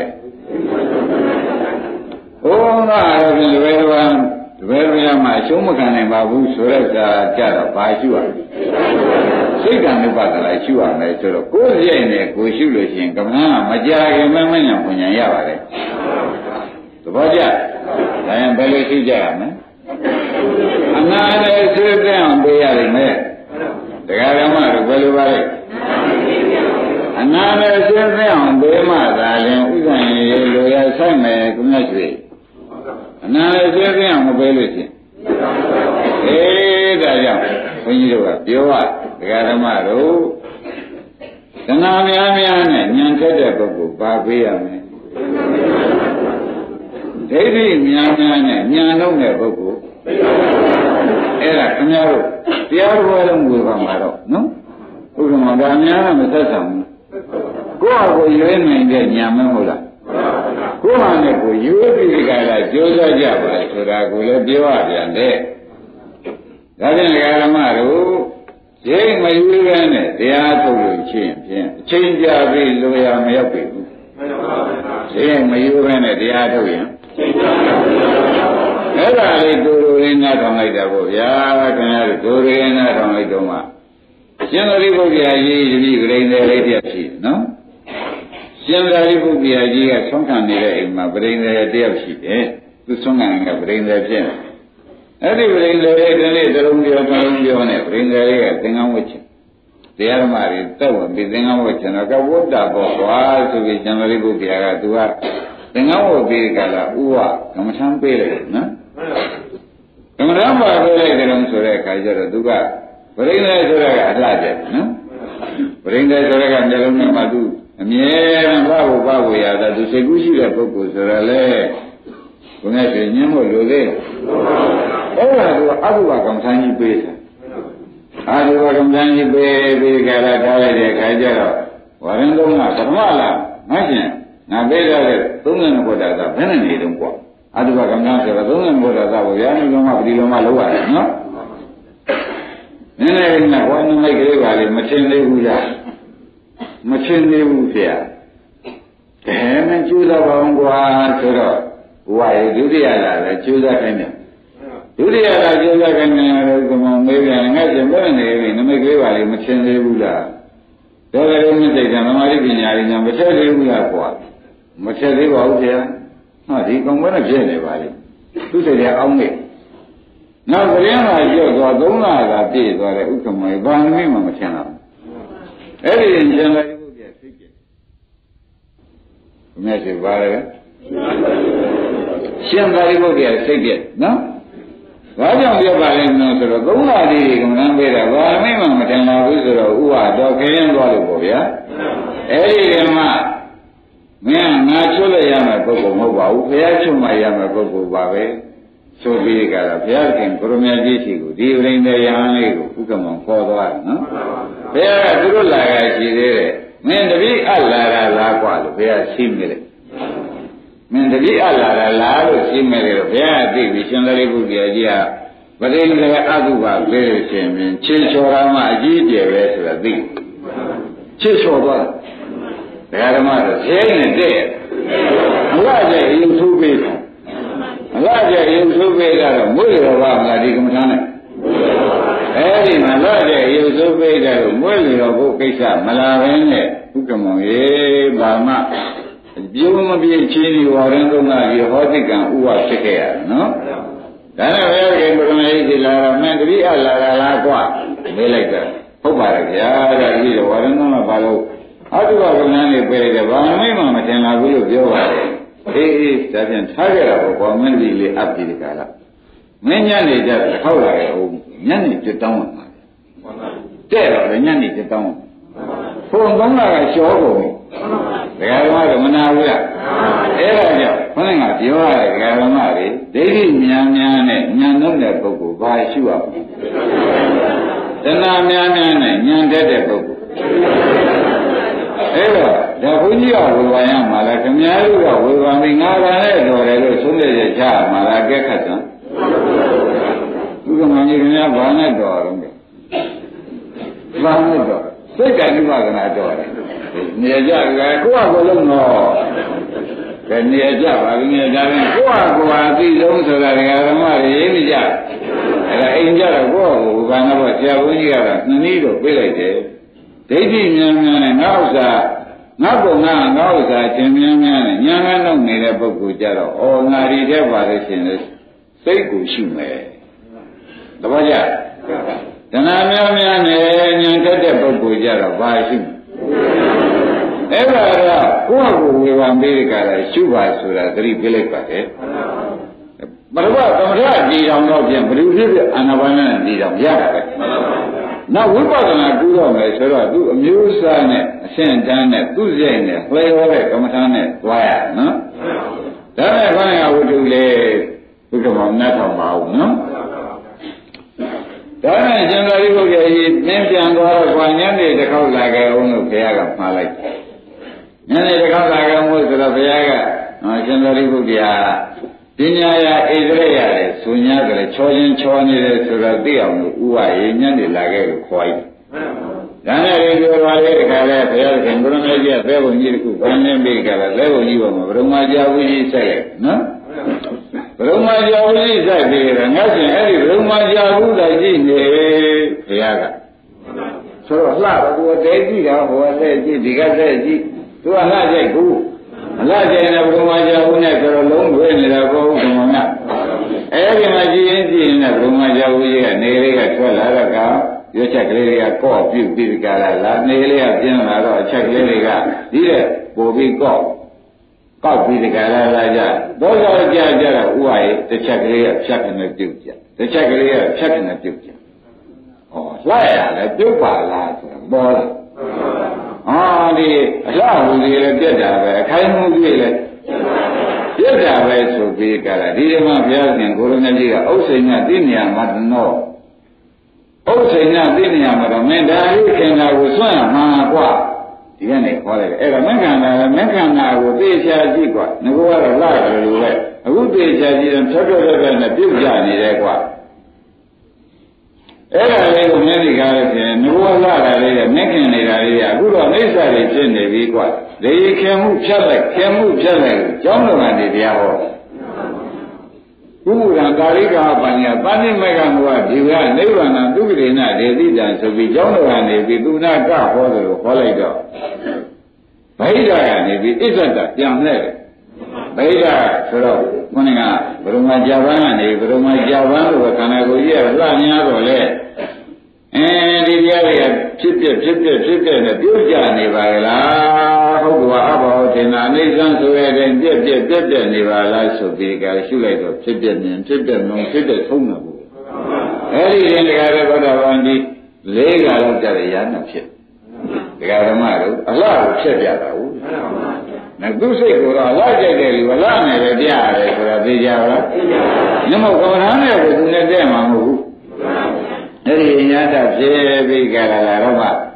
ဘုရားရောပြင်လွယ်လွယ်မှာရှုံးမခံနိုင်ပါဘူးဆိုတဲ့စာကြတော့ဘာရှိရစိတ်ကံဥပဒနာရှိရမယ်ဆိုတော့ကိုယ်ရဲ့နဲ့ကိုရှုလို့ရှိရင်ကမ္ဘာမကြာခင်မဉဏ်ပညာရပါတယ်သဘောကျဒါရင်ဘယ်လိုရှိကြရမလဲအနာနဲ့ဆွေးပြောင်းပေးရလိမ့်မယ်တရားဓမ္မတို့ဘယ်လိုပါလဲအနာနဲ့ဆွေးပြောင်းပေးမှသာရင်ဥပ္ပံရေလိုရဆိုင်မယ်ကုသရွှေအနာနဲ့ဆွေးပြောင်းမပေးလို့ရှိရင်ဒါကြောင့်ဘုန်းကြီးတို့ကပြောရတရားဓမ္မတို့သနာများများနဲ့ဉာဏ်ထက်တဲ့ပုဂ္ဂိုလ်ပါပေးရမယ်ဒိဋ္ဌိများများနဲ့ဉာဏ်လုံးတဲ့ပုဂ္ဂိုလ်အဲ့ဒါခင်ဗျားတို့တရားတော်လုံးဝေပါမှာတော့နော်ဥက္ကမဒါများကမသက်ဆောင်ဘူးကိုယ့်ဟာကိုရွေးနိုင်တဲ့ဉာဏ်မဟုတ်လားကိုယ့်ဟာနဲ့ကိုရွေးပြီးကြတာကြိုးစားကြပါဆိုတာကိုလည်းပြောရပြန်တယ်ဒါဖြင့်ဓမ္မတို့ရိတ်မရွေးပဲနဲ့တရားထုတ်လို့ချင်းဖြင့်အချိန်ကြာပြီးလိုရမရောက်ပြီဘူးရိတ်မရွေးပဲနဲ့တရားထုတ်ရင်အဲ့ဒါလေးဒိုရင်းနာထောင်လိုက်တာပေါ့ဗျာခင်ဗျားတို့ဒိုရင်းနာထောင်လိုက်တော့မှရှင်သာရိပုတ္တရာကြီးတပည့်ဂရိန္ဒလေးတယောက်ရှိနော်ရှင်သာရိပုတ္တရာကြီးကဆုံးခံနေတဲ့အိမ်မှာဂရိန္ဒတယောက်ရှိတယ်သူဆုံးခံကဂရိန္ဒဖြစ်တယ်အဲ့ဒီဂရိန္ဒလေးဒီနေ့တလုံးပြောနဲ့ဂရိန္ဒလေးကသင်္ကန်းဝတ်ချင်တရားဓမ္မတွေတက်ဝင်ပြီးသင်္ကန်းဝတ်ချင်တော့ကဝတ္တာပေါ့ကွာဆိုပြီးရှင်သာရိပုတ္တရာကသူကသင်္ကန်းဝတ်ပြီးကြလားဥဝကမ္မထမ်းပေးလိုက်နော်ကမ္မထမ်းပါပေးလိုက်တယ်လို့ဆိုတဲ့အခါကျတော့သူကဗရိန္ဒဆိုတဲ့ကအလှကျနော်ဗရိန္ဒဆိုတဲ့ကမျိုးလုံးနဲ့မှသူအမြဲတမ်းဘာဖို့ရတာသူစိတ်ကူးရှိတဲ့ပုဂ္ဂိုလ်ဆိုတော့လေဘုရားရှင်ညင်းဖို့လိုသေးတယ်အဲ့ဒါကအဘုဘကမ္မထမ်းကြီးပေးတယ်အာဒီဘကမ္မထမ်းကြီးပေးကြတာထားလိုက်တဲ့အခါကျတော့ဝရင်းလုံးကဓမ္မလားမရှင်ငါပေးရတဲ့30ဘုရားသာဘယ်နဲ့နေတုံးကွာအတုပကမ္မဆိုတော့30ဘုရားသာကိုရာဏီလုံးမပတိလုံးမလောက်ရတယ်နော်နည်းနည်းနဲ့ဝိုင်းမိုက်ကလေးပါလေမထင်သေးဘူးလားမထင်သေးဘူးဖေ။ဒါနဲ့ကျိုးစားပါအောင်ကွာဆိုတော့ဝါရီဒုတိယလာလဲကျိုးစားခိုင်းတယ်ဒုတိယလာကျိုးစားခိုင်းတယ်လို့ကမောမေးပြန်ငါ့ရှင်ဘယ်နေပြီနမိတ်ကလေးပါလေမထင်သေးဘူးလားဒါကြတဲ့မြစ်စိတ်ကမမာရိပညာရင်းညာမထက်သေးဘူးလားကွာမထက်သေးပါဘူးဖေ။ဟာဒီကောင်ကလည်းပြည့်နေပါလေသူစိတ်ကအောင်းနေနောက်ကြရင်လာကျော့သွား3လကပြည့်သွားတဲ့ဥက္ကမေဘာနမိမှမထင်တော့အဲ့ဒီရှင်သာရိပုတ္တရာသိကြတယ်ဘုရားရှင်ပါလေရှင်သာရိပုတ္တရာသိကြနော်ဘာကြောင့်ပြောပါလဲနော်ဆိုတော့3လတိကမ္မန်းပေးတာဘာနမိမှမထင်ပါဘူးဆိုတော့ဥဝတော်ခရင်သွားလို့ပေါ့ဗျာအဲ့ဒီကမှမင်းငါချွတ်လိုက်ရမယ်ပုဂ္ဂိုလ်မဟုတ်ပါဘူးဘုရားချွတ်မှရမယ်ပုဂ္ဂိုလ်ပါပဲဆိုပြီးကြတာဘုရားခင်ကိုရမကြီးရှိကိုဒီဝိညာဉ်ရဟန်းလေးကိုဥက္ကမောခေါ်သွားတယ်နော်ဘုရားကသူတို့လာကြရှိသေးတယ်မင်းတပည့်အပ်လာတာလားกว่าလို့ဘုရားရှိမိတယ်မင်းတတိအလာလားလို့ရှင်းမယ်လေဘုရားသိပြီရှင်သာရိပုတ္တရာကြီးကပရိနိဗ္ဗာန်အတုပါပြေလို့ရှင်ဖြင့်ချေချော်ရမှအကြီးကျယ်ပဲဆိုတာသိချေချော်သွားတယ်ဓမ္မတော့ဈေးနဲ့တဲ့အလားကျရင်သူ့ပေးတယ်အလားကျရင်သူ့ပေးတော့မွေးတော်ပါမလားဒီကမ္မထာနဲ့အဲဒီမှာလားကျရင်သူ့ပေးတယ်လို့မွေးတော်ဘုကိစ္စမလာဘဲနဲ့ဥက္ကမောရေဘာမှပြုံးမပြေချင်းဒီဝါရင်သုံးနာပြီးဟောတိကံဥဝဖြစ်ခဲ့ရတယ်နော်ဒါနဲ့ဘုရားရှင်ဘုရားကြီးဒီလာတော့မင်းတတိအလာလားကွာမေးလိုက်တယ်ဟုတ်ပါရဲ့ဗျာဒါကြီးတော့ဝါရင်သုံးနာဘာလို့အတုပကဏ္ဍနဲ့ပြေတယ်ဘာမှမထင်လာဘူးလို့ပြောပါတယ်အေးဒါပြန်ထားကြတာပေါ့မင်းဒီလေးအပ်ပြီးဒီကလာမင်းညနေကြတစ်ခေါက်လာခဲ့ဟုတ်ညနေပြတောင်းမှာတဲ့တော့ညနေပြတောင်းဖုန်းသုံးလာကရှောကုန်ပြီဒကာဓမ္မကမနာဘူးလားအဲ့ဒါကြောင့်ခေါင်းကပြောရတယ်ဒကာဓမ္မတွေဒိဋ္ဌိများများနဲ့ဉာဏ်သုံးတဲ့ပုဂ္ဂိုလ်ဘာရှိရမလဲတဏှာများများနဲ့ဉာဏ်တတ်တဲ့ပုဂ္ဂိုလ်အဲ့တော့ဒါဘုန်းကြီးကဝေဘာရမှာလားခင်ဗျားတို့ကဝေဘာမိငါးပါးနဲ့တော်တယ်လို့ဆုံးဖြတ်ချက်ချမှာလားကဲခတ်စမ်းဥက္ကမကြီးခင်ဗျားဘာနဲ့တော်တော့ဘာနဲ့တော်စိတ်ကနိဗ္ဗာန်တော်တယ်နေကြကကိုယ့်ဟာကိုယ်လုံးတော့ကဲနေကြပါပြီနေကြတယ်ကိုယ့်ဟာကိုယ်ဟာအသိဆုံးဆိုတာဓမ္မတွေရေးနေကြအဲ့ဒါအိမ်ကြတော့ကိုယ့်ဟာကိုယ်ဘာနဲ့တော့ဆရာဘုန်းကြီးကတော့နှစ်နည်းတော့ပြေးလိုက်တယ်ဒိဋ္ဌိများများနဲ့ငါဥစ္စာငါပုံငါဥစ္စာခြင်းများများနဲ့ညာငါနှုတ်နေတဲ့ပုဂ္ဂိုလ်ကြတော့ဩငါဒီတဲ့ပါလို့ရှင်လေစိတ်ကိုရှုမယ်တပည့်ကြတဏှာများများနဲ့ညာတတ်တဲ့ပုဂ္ဂိုလ်ကြတော့ဘာရှုအဲ့ဒါတော့ကိုယ့်ဟာကိုယ်ဝေဘာမေးကြတာရှုပါဆိုတာသတိပေးလိုက်ပါတယ်ပရဝသမထဒီတော်တော့ပြန်ဘယ်လိုဖြစ်ဖြစ်အာနာပါနနဲ့ဒီတော်ရတာပဲနောက်ဝိပဿနာကူတော့မယ်ဆိုတော့သူအမျိုးအစားနဲ့အရှင်းတန်းနဲ့သူ့စိတ်နဲ့လှဲဟောတဲ့ကမ္မထာနဲ့သွားရနော်ဒါနဲ့ခေါင်းကဝတ္ထုလေဘုရားမောနတ်ထောင်ပါဦးနော်ဒါနဲ့ရှင်သာရိပုတ္တရာကြီးနင်းပြန်သွားတော့ခွာညနေတစ်ခေါက်လာခဲ့အောင်လို့ဘုရားကမှားလိုက်ညနေတစ်ခေါက်လာခဲ့မို့ဆိုတော့ဘုရားကရှင်သာရိပုတ္တရာပညာရဣသရေရတယ်ဆိုညာကလေးချောချင်းချောနေတယ်ဆိုတော့သိအောင်လို့ဥဝရေညနေလာခဲ့လို့ခေါ်လိုက်။ဒါနဲ့ဒီလိုပါလေခါလဲဘုရားရှင်ဘုရားမြတ်ကြီးကသဲဘုံကြီးတစ်ခုကောင်းနေပြီကလည်းသဲဘုံကြီးပေါ်မှာဘုရမကြာဝိကြီးဆက်လိုက်နော်။ဘုရမကြာဝိကြီးဆက်ပြီးတော့ငါရှင်အဲ့ဒီဘုရမကြာဝိတိုင်ကြီးနေဘုရားကဆိုတော့လှတော့ကိုယ်တဲကြည့်တာဟိုလက်ကြည့်ဒီကလက်ကြည့်သူကလှကြိုက်ဘူးအလားကျရင်ဘုရားကြောင့်နဲ့ဆိုတော့လုံးဝနေတာဘုရားကမှအဲဒီမှာကြည်ရင်ကြည်ရင်ဘုရားကြောင့်ကြီးကနေလေးကထွက်လာတော့ကရွက်ချက်ကလေးတွေကကော့ပြုတ်ပြီးကြလာနေလေးကပြင်းလာတော့အချက်ကလေးတွေကဒီတဲ့ပို့ပြီးကော့ပြီးကြလာကြဘောဇောကြကြတော့ဥပါရဲ့တစ်ချက်ကလေးကဖြတ်ကနေပြုတ်ကြတစ်ချက်ကလေးကဖြတ်ကနေပြုတ်ကြဟောလှရလဲပြုတ်ပါလားဆိုတော့ပေါ်လာဒီအလှဟူကြီးလည်းပြက်တာပဲအခိုင်မှုကြီးလည်းပြက်တာပဲဆိုပြီးကြတာဒီမှာဘုရားရှင်ကိုရမကြီးကဥစ္စေညသိဉာဏ်မတနောဥစ္စေညသိဉာဏ်မတော့မင်းဒါလေးခင်တာကိုစွန့်ရမှာကွာဒီကနေ့ခေါ်လိုက်တယ်အဲ့ဒါမက္ခန္ဓာလည်းမက္ခန္ဓာကိုသိချာကြည့်ကွာငါကတော့လှတယ်လို့ပဲအခုသိချာကြည့်ရင်ဖြတ်ဖြတ်နဲ့ပြုတ်ကြနေတယ်ကွာအဲ့ဒါလေးကိုမျက်စိကားလို့ဖြင့်ငိုးလာတာလေးနဲ့မက်ခင်နေတာလေးကအခုတော့အိဋ္ဌာတွေဖြစ်နေပြီကွာလေခင်မှုဖြတ်လိုက်ခင်မှုဖြတ်လိုက်ကျောင်းတော်ကနေတရားဟောဘုရားကာရိကာပညာပဏိမေကမောဒီကနိဗ္ဗာန်ဒုက္ခရေနဒေတိတံဆိုပြီးကျောင်းတော်ကနေပြီးသူနာကဟောတယ်လို့ဟောလိုက်တော့ဗိဓာကနေပြီးဣဇ္ဇတပြန်လှည့်တယ်ဗိဓာဆိုတော့ခေါင်းကဘုရမကြာပန်းကနေဘုရမကြာပန်းလို့ခန္ဓာကိုယ်ကြီးကလှများတော့လေဒီတရားတွေကဖြစ်ပြနဲ့ပြုတ်ကြနေပါလားဟုတ်ကွာအဘောထင်တာအိဋ္ဌံဆိုရတဲ့ပြက်နေပါလားဆိုပြီးကြရှုလိုက်တော့ဖြစ်ပြမြင်ဖြစ်ပြမုံဖြစ်တဲ့သုံးတာဘူးအဲ့ဒီရင်တရားတွေဘုရားဗန္ဒီ၄ခါလောက်ကြရရနာဖြစ်တရားဓမ္မတို့အလားကိုဖြစ်ပြတာဟုတ်နသူစိတ်ကိုတော့လာကြိုက်တယ်လူလာနေတယ်ပြရတယ်ဆိုတာသိကြပါလားညမကမ္ဘာနဲ့ကိုသူနဲ့တဲ့မှာမဟုတ်ဘူးအဲ့ဒီညာတာဖြစ်ပြီးကြလာတော့မှ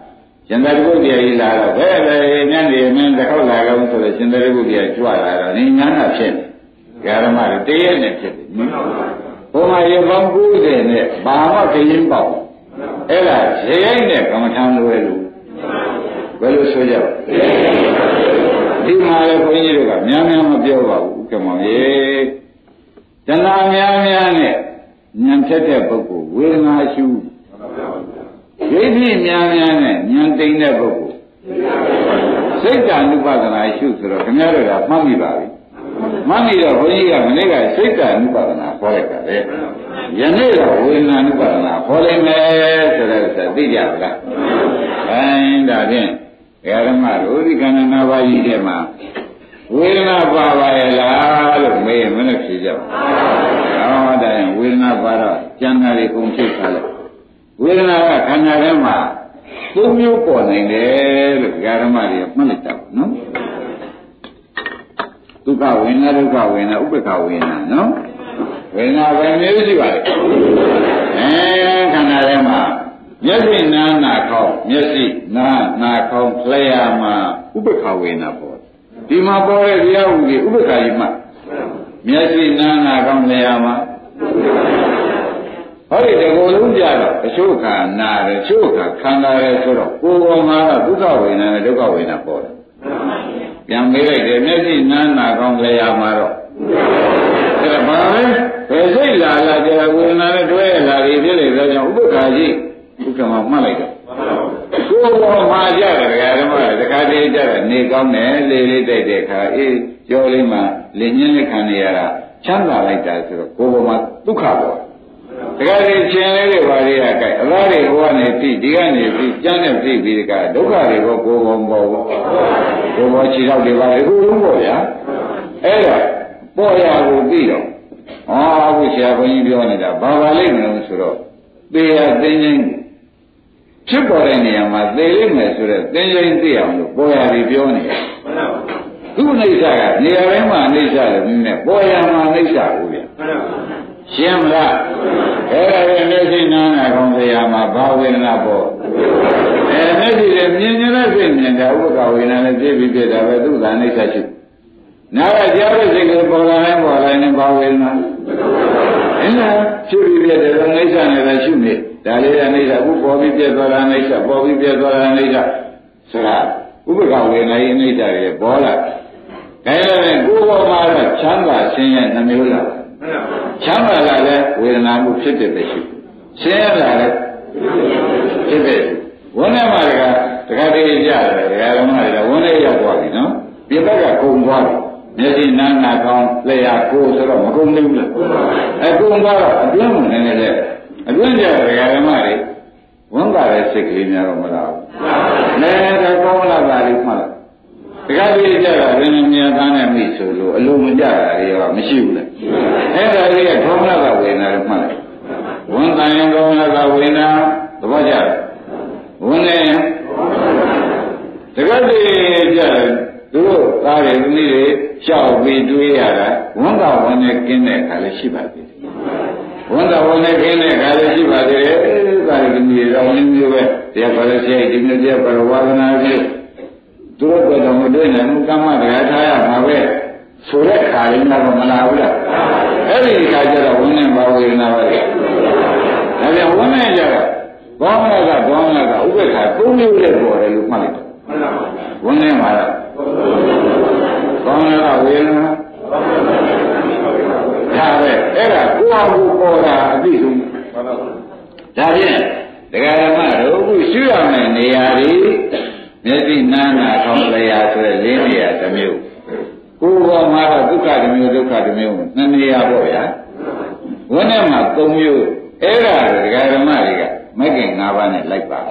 ရှင်သာရိပုတ္တရာကြီးလာတော့ဘယ်လဲညနေမင်းတစ်ခေါက်လာကြလို့ဆိုတော့ရှင်သာရိပုတ္တရာကြွလာတော့ဒီညာနာဖြစ်နေဓမ္မတွေတရက်နဲ့ဖြစ်တယ်ဘုံမှာရေပေါင်း90နဲ့ဘာမှခရင်ပေါ့အဲ့ဒါရေရိုက်နဲ့ကမ္မထံလွယ်လို့ဘယ်လိုဆိုကြဒီမှာလေဘုန်းကြီးတို့ကများများမပြောပါဘူးကမောင်ရေတဏှာများများနဲ့ဉာဏ်ဖြတ်တဲ့ပုဂ္ဂိုလ်ဝေဒနာရှုဒိဋ္ဌိများများနဲ့ဉာဏ်တိမ်တဲ့ပုဂ္ဂိုလ်စိတ်ဓာနုပဒနာရှုဆိုတော့ခင်ဗျားတို့ကမှတ်မိပါပြီမှတ်မိတော့ဘုန်းကြီးကမနေ့ကစိတ်ဓာနုပဒနာခေါ်လိုက်တာလေယနေ့တော့ဝေဒနာနုပဒနာခေါ်လိုက်မယ်ဆိုတဲ့ဥစ္စာသိကြပါလားအဲဒါဖြင့်ဓမ္မတို့ဒီခန္ဓာ၅ပါးကြီးထဲမှာဝေဒနာပါပါရဲ့လားလို့မေးရင်မနဲ့ဖြေကြပါဘူးဟောဒါရင်ဝေဒနာပါတော့ကျန်တာတွေကုန်ဖြစ်သွားတယ်ဝေဒနာကခန္ဓာထဲမှာသုံးမျိုးပေါ်နိုင်တယ်လို့ဓမ္မတွေမှတ်လိုက်တာနော်ဒုက္ခဝေဒနာဒုက္ခဝေဒနာဥပ္ပခဝေဒနာနော်ဝေဒနာပဲမျိုးရှိပါလေခန္ဓာထဲမှာမျက်စိနားနာခေါင်းမျက်စိနားနာခေါင်းလျှာမှာဥပ္ပခဝေဒနာပေါ်ဒီမှာပေါ်တဲ့တရားဥပ္ပဥပ္ပခာကြီးမှမျက်စိနားနာခေါင်းလျှာမှာဟောဒီတကူလုံးကြတော့အချို့ခါနာတယ်အချို့ခါခန္ဓာတယ်ဆိုတော့ကိုယ်ပေါ်မှာတော့ဒုက္ခဝေဒနာနဲ့ဒုက္ခဝေဒနာပေါ်တယ်ပြန်မေးလိုက်တယ်မျက်စိနားနာခေါင်းလျှာမှာတော့အဲ့ဒါဘာလဲဘယ်စိတ်လာလာကြဝေဒနာနဲ့တွဲလာပြီးဖြစ်လေဆိုကြောင့်ဥပ္ပခာကြီးဥက္ကမမှတ်လိုက်တော့ကိုယ်ပေါ်မှာကြတယ်ဓမ္မတခါတည်းကြတယ်နေကောင်းတယ်လေလေးတိုက်တဲ့ခါအေးကြောလေးမှာလင်ညင်းလက်ခံနေရတာချမ်းသာလိုက်တာဆိုတော့ကိုယ်ပေါ်မှာဒုက္ခပေါ်တခါတည်းရှင်လေးတွေပါလေရကြိုက်အလားတွေဘဝနဲ့ပြီးဒီကနေပြီးကျမ်းနဲ့ပြီးပြီးဒီကဒုက္ခတွေကိုကိုယ်ပေါ်ပေါ်ကိုယ်ပေါ်ခြေထောက်တွေပါလေအခုလုံးပေါ့ဗျာအဲ့တော့ပေါ်ရကိုပြီးတော့အခုဆရာဘုန်းကြီးပြောနေတာဘာပါလိမ့်မလို့ဆိုတော့သေရသိချင်းဖြစ်ပေါ်တဲ့နေရာမှာသေလိမ့်မယ်ဆိုတော့သိချင်းသိအောင်လို့ပေါ်ရပြီးပြောနေတယ်သူ့အိဋ္ဌာကနေရာတိုင်းမှာအိဋ္ဌာလို့နည်းပေါ်ရမှာအိဋ္ဌာဘူးဗျရှင်းမလားအဲ့ဒါရဲ့မျက်စိနားနာကောင်းတရားမှာဘာဝေဒနာပေါ်မျက်စိလည်းမြင်ကြတဲ့စိတ်မြင်တာဥပ္ပကဝေဒနာနဲ့ပြည့်ပြီးပြတာပဲသူ့သာအိဋ္ဌာရှိနားကကြားတဲ့စိတ်ကပေါ်လာရင်ပေါ်လာရင်ဘာဝေဒနာအဲ့ဒါဖြစ်ပြီးပြတဲ့အိဋ္ဌာနဲ့လည်းရှုနေဒါလေးကအိဋ္ဌာအခုပေါ်ပြီးပြသွားတာအိဋ္ဌာပေါ်ပြီးပြသွားတာအိဋ္ဌာဆိုတာဥပ္ပကဝေဒနာရဲ့အိဋ္ဌာတွေပေါ်လာဒါလည်းကိုယ်ပေါ်မှာတော့ချမ်းသာခြင်းရဲ့နှမျိုးလာချမ်းသာလာတဲ့ဝေဒနာမှုဖြစ်တဲ့ပဲရှိဆင်းရဲလာတဲ့ဖြစ်တဲ့ဝန်းထဲမှာတခါတည်းကြတယ်ဓမ္မတွေကဝန်းထဲရောက်သွားပြီနော်ပြတ်ကကုံသွားတယ်မျက်စိနားနာကောင်းလျှာကိုယ်ဆိုတော့မကုံသေးဘူးလားကုံသွားတော့အတွင်းမှာနည်းနည်းလေးအတွင်းကျတဲ့ဓမ္မတွေဝန်တာတဲ့စိတ်ကလေးများတော့မလားဘူးလည်းကောင်းလာတာလေးမှတ်တခါတည်းကြတာရင်းနှီးများသားနဲ့မိဆိုလို့အလုံးမကြတာတွေကမရှိဘူးလေအဲ့ဒါလေးကဒေါမနကဝေဒနာလို့မှတ်လိုက်ဝန်တန်ရင်ဒေါမနကဝေဒနာသဘောကျဝန်နေတခါတည်းကြသူတို့သားတွေသမီးတွေရှောက်ပြီးတွေးရတာဝန်ကဝန်နဲ့กินတဲ့အခါလည်းရှိပါသေးတယ်ဝန်ကဝန်နဲ့กินတဲ့အခါလည်းရှိပါသေးတယ်သားတွေသမီးတွေတော့နည်းမျိုးပဲတရားပါလို့ရှိရင်ဒီမျိုးတရားပါဝါဒနာပြုသူတို့ကတော့မတွေ့နိုင်ဘူးကမ္မတရားထားရမှာပဲဆိုတဲ့ခါရင်းတော့မလာဘူးလားအဲ့ဒီခါကျတော့ဝန်းနေပါဝေဒနာပါလေဒါပြန်ဝန်းနေကြတော့ဘောမနာကဥပ္ပခါ၃မျိုးနဲ့ပေါ်တယ်လို့မှတ်လိုက်တယ်ဝန်းနေမှာတော့ဘောမနာကဝေဒနာဒါပဲအဲ့ဒါကိုယ့်အကူပေါ်တာအသိဆုံးဒါဖြင့်တရားဓမ္မတို့အခုရှုရမယ့်နေရာတွေမျက်စိနားနာခေါင်းလျှာဆိုတဲ့၄နေရာတစ်မျိုးကိုယ်ပေါ်မှာတော့ဒုက္ခတစ်မျိုးဒုက္ခတစ်မျိုးနှစ်နေရာပေါ့ဗျာဝန်းထဲမှာ၃မျိုးအဲ့ဒါတရားဓမ္မတွေကမဂ္ဂင်၅ပါးနဲ့လိုက်ပါ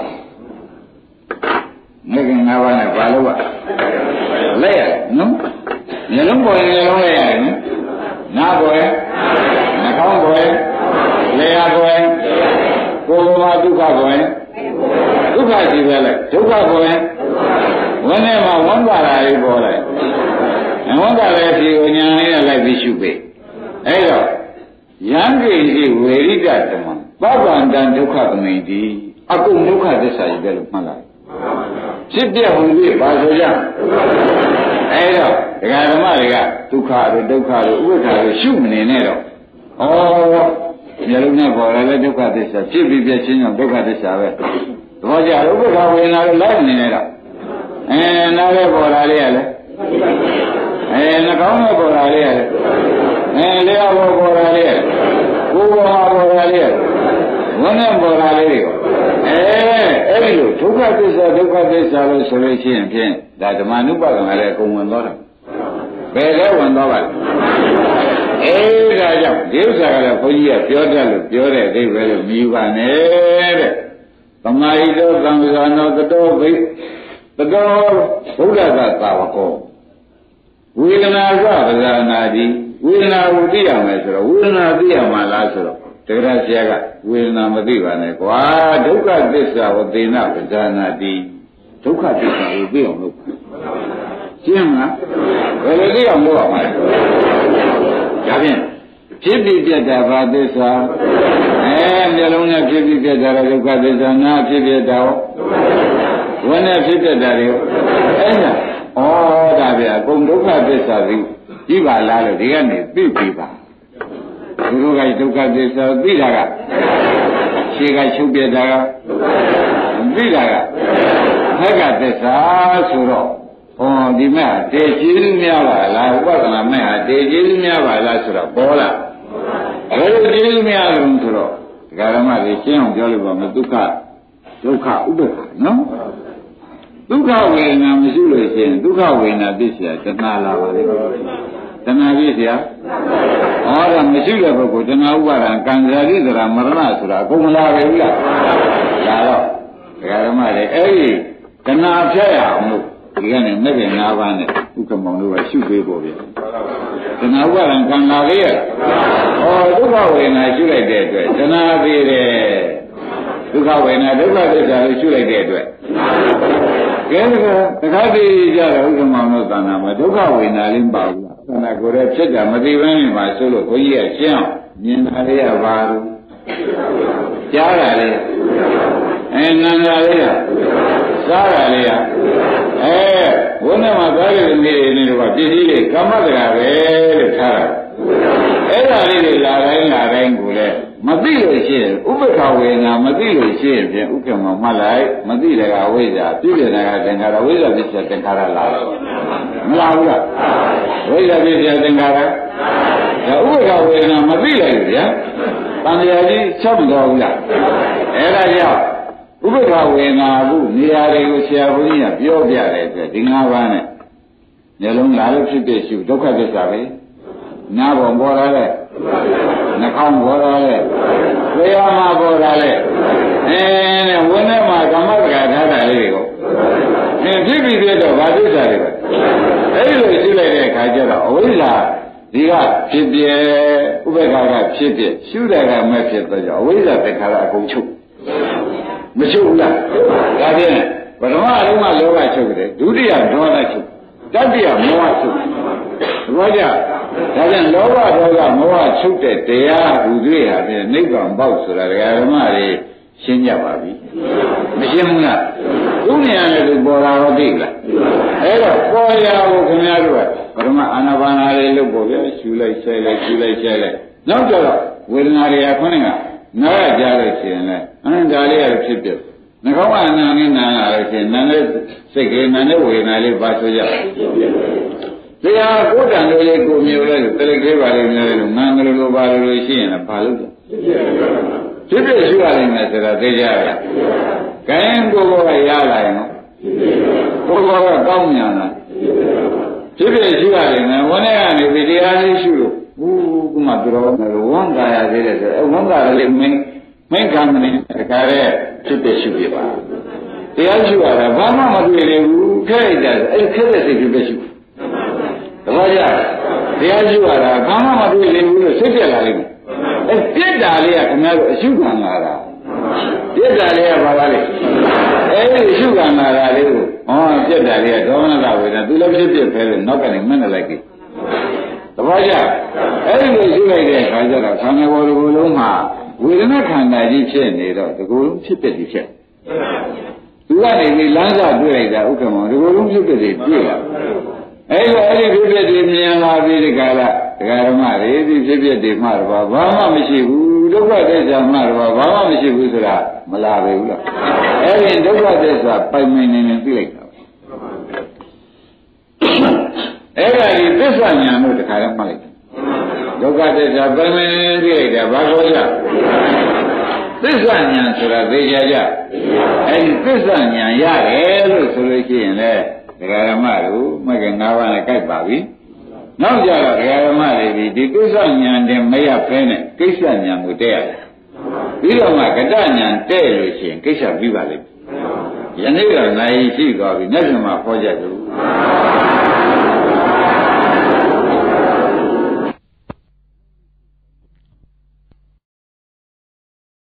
မဂ္ဂင်၅ပါးနဲ့ဘာလို့လဲလိုက်ရနော်မျက်လုံးပေါ်ရင်လည်းလုံးလိုက်ရတယ်နော်နားပေါ်ရင်နှာခေါင်းပေါ်ရင်လျှာပေါ်ရင်ကိုယ်ပေါ်မှာဒုက္ခပေါ်ရင်ဒုက္ခရှိပဲလိုက်ဒုက္ခပေါ်ရင်ဝန်းထဲမှာဝမ်းပါတာလေးပေါ်လိုက်ဝမ်းပါတဲ့ဒီကိုညာလေးနဲ့လိုက်ပြီးရှုပေးအဲ့တော့ယံကိစီဝေရိတဓမ္မပပ္ပန္တဒုက္ခသမိန်တိအကုန်ဒုက္ခသစ္စာကြီးပဲလို့မှတ်လိုက်ဖြစ်ပြဝင်ပြီးပါဆိုကြအဲ့တော့ဒကာဓမ္မတွေကဒုက္ခတို့ဒုက္ခတို့ဥပ္ပခါတို့ရှုမနေနဲ့တော့ဩမျက်လုံးနဲ့ပေါ်လာတဲ့ဒုက္ခသစ္စာဖြစ်ပြီးပြချင်းကြောင့်ဒုက္ခသစ္စာပဲသဘောကျဥပ္ပခါဝေဒနာတို့လိုက်နေနေတော့နားလည်းပေါ်လာလေးရလေနှာခေါင်းနဲ့ပေါ်လာလေးရလေလျှာပေါ်လာလေးရကိုယ်ပေါ်လာလေးရဝန်းနဲ့ပေါ်လာလေးတွေကိုအဲ့ဒီလိုဒုက္ခသစ္စာလို့ဆိုလို့ရှိရင်ဖြင့်ဒါဓမ္မနုပဒနာလည်းအကုန်ဝင်သွားတာဘယ်လဲဝင်သွားပါလဲဒါကြောင့်ဒီဥစ္စာကလည်းဘုန်းကြီးကပြောတတ်လို့ပြောတဲ့အဓိပ္ပာယ်လို့မြည်ပါနဲ့တဲ့သမာဓိတော်သံဃာနောတတော်ဘိတတော်ဘုရားကသာဝကောဝေဒနာကပဇာနာတိဝေဒနာကိုသိရမယ်ဆိုတော့ဝေဒနာသိရမှာလားဆိုတော့တက္ကရာဆရာကဝေဒနာမသိပါနဲ့ကွာဒုက္ခသစ္စာဝသေနပဇာနာတိဒုက္ခသစ္စာကိုသိအောင်လုပ်ရှင်းမလားဘယ်လိုသိအောင်လုပ်ရမှာလဲဒါဖြင့်ဖြစ်ပြီးပြတ်တာဘာသစ္စာမျက်လုံးနဲ့ဖြစ်ပြီးပြတ်တာဒုက္ခသစ္စာနာဖြစ်ပြတ်တာဝန်းနဲ့ဖြစ်ပြတ်တာတွေအဲ့ဒါဒါဗျာအကုန်ဒုက္ခသစ္စာကြီးပြီးပါလားလို့ဒီကနေသိပြီပါဒီလိုကဒုက္ခသစ္စာသိတာကခြေကချုပ်ပြတာကသိတာကဟက်ကသစ္စာဆိုတော့ဒီမဲ့တေကျေးများပါလားဥပဒနာမဲ့ဟာတေကျေးများပါလားဆိုတော့ပေါ်လာဘယ်လိုကျေးများလို့ဆိုတော့ဒကာရမတွေရှင်းအောင်ပြောလို့ပါမယ်ဒုက္ခဥပ္ပခနော်ဒုက္ခဝေဒနာမရှိလို့ရှိရင်ဒုက္ခဝေဒနာသိเสียတဏှာလာပါလေတဏှာသိเสียဒါမရှိတဲ့ပုဂ္ဂိုလ်တဏှာဥပါဒံကံစားရိသရာမရဏဆိုတာအကုန်မလာပဲဘူးလားဒါတော့ဒကာရမတွေအဲ့ဒီတဏှာဖြတ်ရအောင်လို့ဒီကနေမဲ့ပြင်၅ပါးနဲ့ဥက္ကမောင်တို့ကရှုပေးဖို့ဗျတဏှာဥပါဒံကံလာလေဒုက္ခဝေဒနာရှုလိုက်တဲ့အတွက်တဏှာသေးတယ်ဒုက္ခဝေဒနာဒုက္ခသစ္စာကိုရှုလိုက်တဲ့အတွက်ကဲတခါတည်းကြတော့ဥက္ကမောင်တို့သံဃာမှာဒုက္ခဝေဒနာလေးမပါဘူးလားသံဃာကိုယ်ရဲ့ဖြစ်တာမသိဘဲနဲ့မှဆိုလို့ဘုန်းကြီးကရှင်းအောင်မြင်တာလေးကဘာလို့ကြားတာလေးနာတာလေးကစားတာလေးကဘုန်းနဲ့မှာသားရည်နေနေတော့ပစ္စည်းလေးကမ္မတရာပဲလို့ထားတာအဲ့ဒါလေးတွေလာတိုင်းကိုလည်းမသိလို့ရှိရင်ဥပ္ပခဝေဒနာမသိလို့ရှိရင်ဖြင့်ဥက္ကမောင်မှတ်လိုက်မသိတဲ့ကဝိဇ္ဇာပြည့်ပြည့်တဲ့ကသင်္ခါရဝိဇ္ဇာပြည့်တဲ့သင်္ခါရလာတယ်မလာဘူးလားဝိဇ္ဇာပြည့်တဲ့သင်္ခါရဒါဥပ္ပခဝေဒနာမသိလိုက်ဘူးဗျာတန်တရားကြီးချက်မတော်ဘူးလားအဲ့ဒါကြောင့်ဥပ္ပခဝေဒနာခုနေရာတွေကိုဆရာဘုန်းကြီးကပြောပြတဲ့အတွက်ဒီ၅ပါးနဲ့မျက်လုံးလာလို့ဖြစ်တဲ့ရှုဒုက္ခသစ္စာပဲနားပေါ်ပေါ်လာတဲ့နှာခေါင်းပေါ်လာတဲ့ဝေယမှာပေါ်လာတဲ့ဝင်းထဲမှာကမ္မတက္ကထားတာလေးကိုဖြစ်ပြီးပြတော့ဗာသစ္စာတွေပဲအဲ့ဒီလိုရှုလိုက်တဲ့အခါကျတော့အဝိဇ္ဇာဒီကဖြစ်ပြဥပ္ပခါကဖြစ်ပြရှုတယ်ကမဲ့ဖြစ်တော့ကြောင့်အဝိဇ္ဇာသင်္ခါရအကုန်ချုပ်မချုပ်ဘူးလားဒါဖြင့်ပထမအလုံးကလောဘချုပ်တယ်ဒုတိယဒေါသချုပ်တတိယမောဟချုပ်သဘောကျဒါပြန်လောဘဒေါသမောဟချုပ်တဲ့တရားဟူတွေ့ဟာဖြင့်နိဗ္ဗာန်ပေါက်ဆိုတာဓမ္မတွေရှင်းကြပါပြီမရှင်းဘူးလားသူနေရာနဲ့သူပေါ်လာတော့သိလားအဲ့တော့ပေါ်ရာကိုခင်ဗျားတို့ကပထမအာနာပါနာလေးလုပ်ဖို့ပြရှူလိုက်ဆဲလိုက်ရှူလိုက်ဆဲလိုက်နောက်ကျတော့ဝေဒနာတွေကခொနဲ့ကနားရကြလို့ရှိရင်လည်းဒါလေးရဖြစ်ဖြစ်နှာခေါင်းကအနာနဲ့နားလာလို့ရှိရင်နားနဲ့စိတ်ကလေးနားနဲ့ဝေဒနာလေးပါဆိုကြတရားကိုယ်တန်လေးကိုမျိုးလဲတလိကလေးပါလေးမျိုးလဲငန်းကလေးလိုပါလို့ရှိရင်လည်းဘာလို့ဖြစ်ဖြစ်ရှိရနိုင်မယ်ဆိုတာသိကြရလား။ကဲကိုယ်ကရလာရင်ကိုယ်ကကောင်းညာလားဖြစ်ဖြစ်ရှိရနိုင်မယ်ဝန်းထဲကနေဒီတရားလေးရှိလို့ကမှသူတော်ကဝန်ကာရသေးတယ်ဆိုဝန်ကာရလေးမင်းခံနေတခါတည်းဖြစ်ဖြစ်ရှိပြပါတရားရှိရတာဘာမှမတွေ့လေဘူးခဲလိုက်တာအဲ့ခဲတဲ့စိတ်ဖြစ်ဖြစ်ရှိသဘောကျတရားရှိရတာဘာမှမတွေ့လေဘူးလို့စိတ်ပြက်လာလိမ့်မယ်အဲ့ပြက်တာလေးကခင်ဗျားတို့အရှုခံလာတာပြက်တာလေးကဘာပါလဲအဲ့ဒီအရှုခံလာတာလေးကိုပြက်တာလေးကဒေါမနတဝေဒနာသူလည်းဖြစ်ဖြစ်ပဲလို့နောက်ကနေမနဲ့လိုက်ပြီသဘောကျအဲ့ဒီလိုရှိလိုက်တဲ့အခါကျတော့ခန္ဓာကိုယ်တစ်ခုလုံးမှာဝေဒနာခန္ဓာကြီးဖြစ်နေတော့ဒီကိုယ်လုံးဖြစ်ဖြစ်ဒီဖြစ်သူကနေဒီလမ်းစာတွေ့လိုက်တာဥက္ကမောဒီလိုလုံးဖြစ်တဲ့တွေ့လာအဲ့ဒီဖြစ်ဖြစ်ဒီမြင်လာပြီးဒီကလာဒကာဓမ္မတွေဒီဖြစ်ဖြစ်ဒီမှတော့ဘာမှမရှိဘူးဒုက္ခသစ္စာမှတော့ဘာမှမရှိဘူးဆိုတာမလာပဲဘူးလားအဲ့ဒီဒုက္ခသစ္စာပိုင်မင်းနေသိလိုက်တာအဲ့ဒါဒီသစ္စာဉာဏ်တို့တခါတော့မှတ်လိုက်ဒုက္ခသစ္စာပိုင်မင်းနေသိလိုက်တာဘာလို့လဲသစ္စာဉာဏ်ဆိုတာသိကြကြအဲ့ဒီသစ္စာဉာဏ်ရတယ်လို့ဆိုလို့ရှိရင်လေဒကာဓမ္မတို့မက၅ပါးနဲ့ကြိုက်ပါပြီနောက်ကြတော့ဒကာဓမ္မတွေဒီသစ္စာဉာဏ်တင်မရဖဲနဲ့ကိစ္စဉာဏ်ကိုတည့်ရတယ်ပြီးတော့မှကတ္တဉာဏ်တည့်လို့ရှိရင်ကိစ္စပြီးပါလိမ့်မယ်ယနေ့ကနိုင်ရှိသွားပြီမျက်စိမှာဟောကြတယ်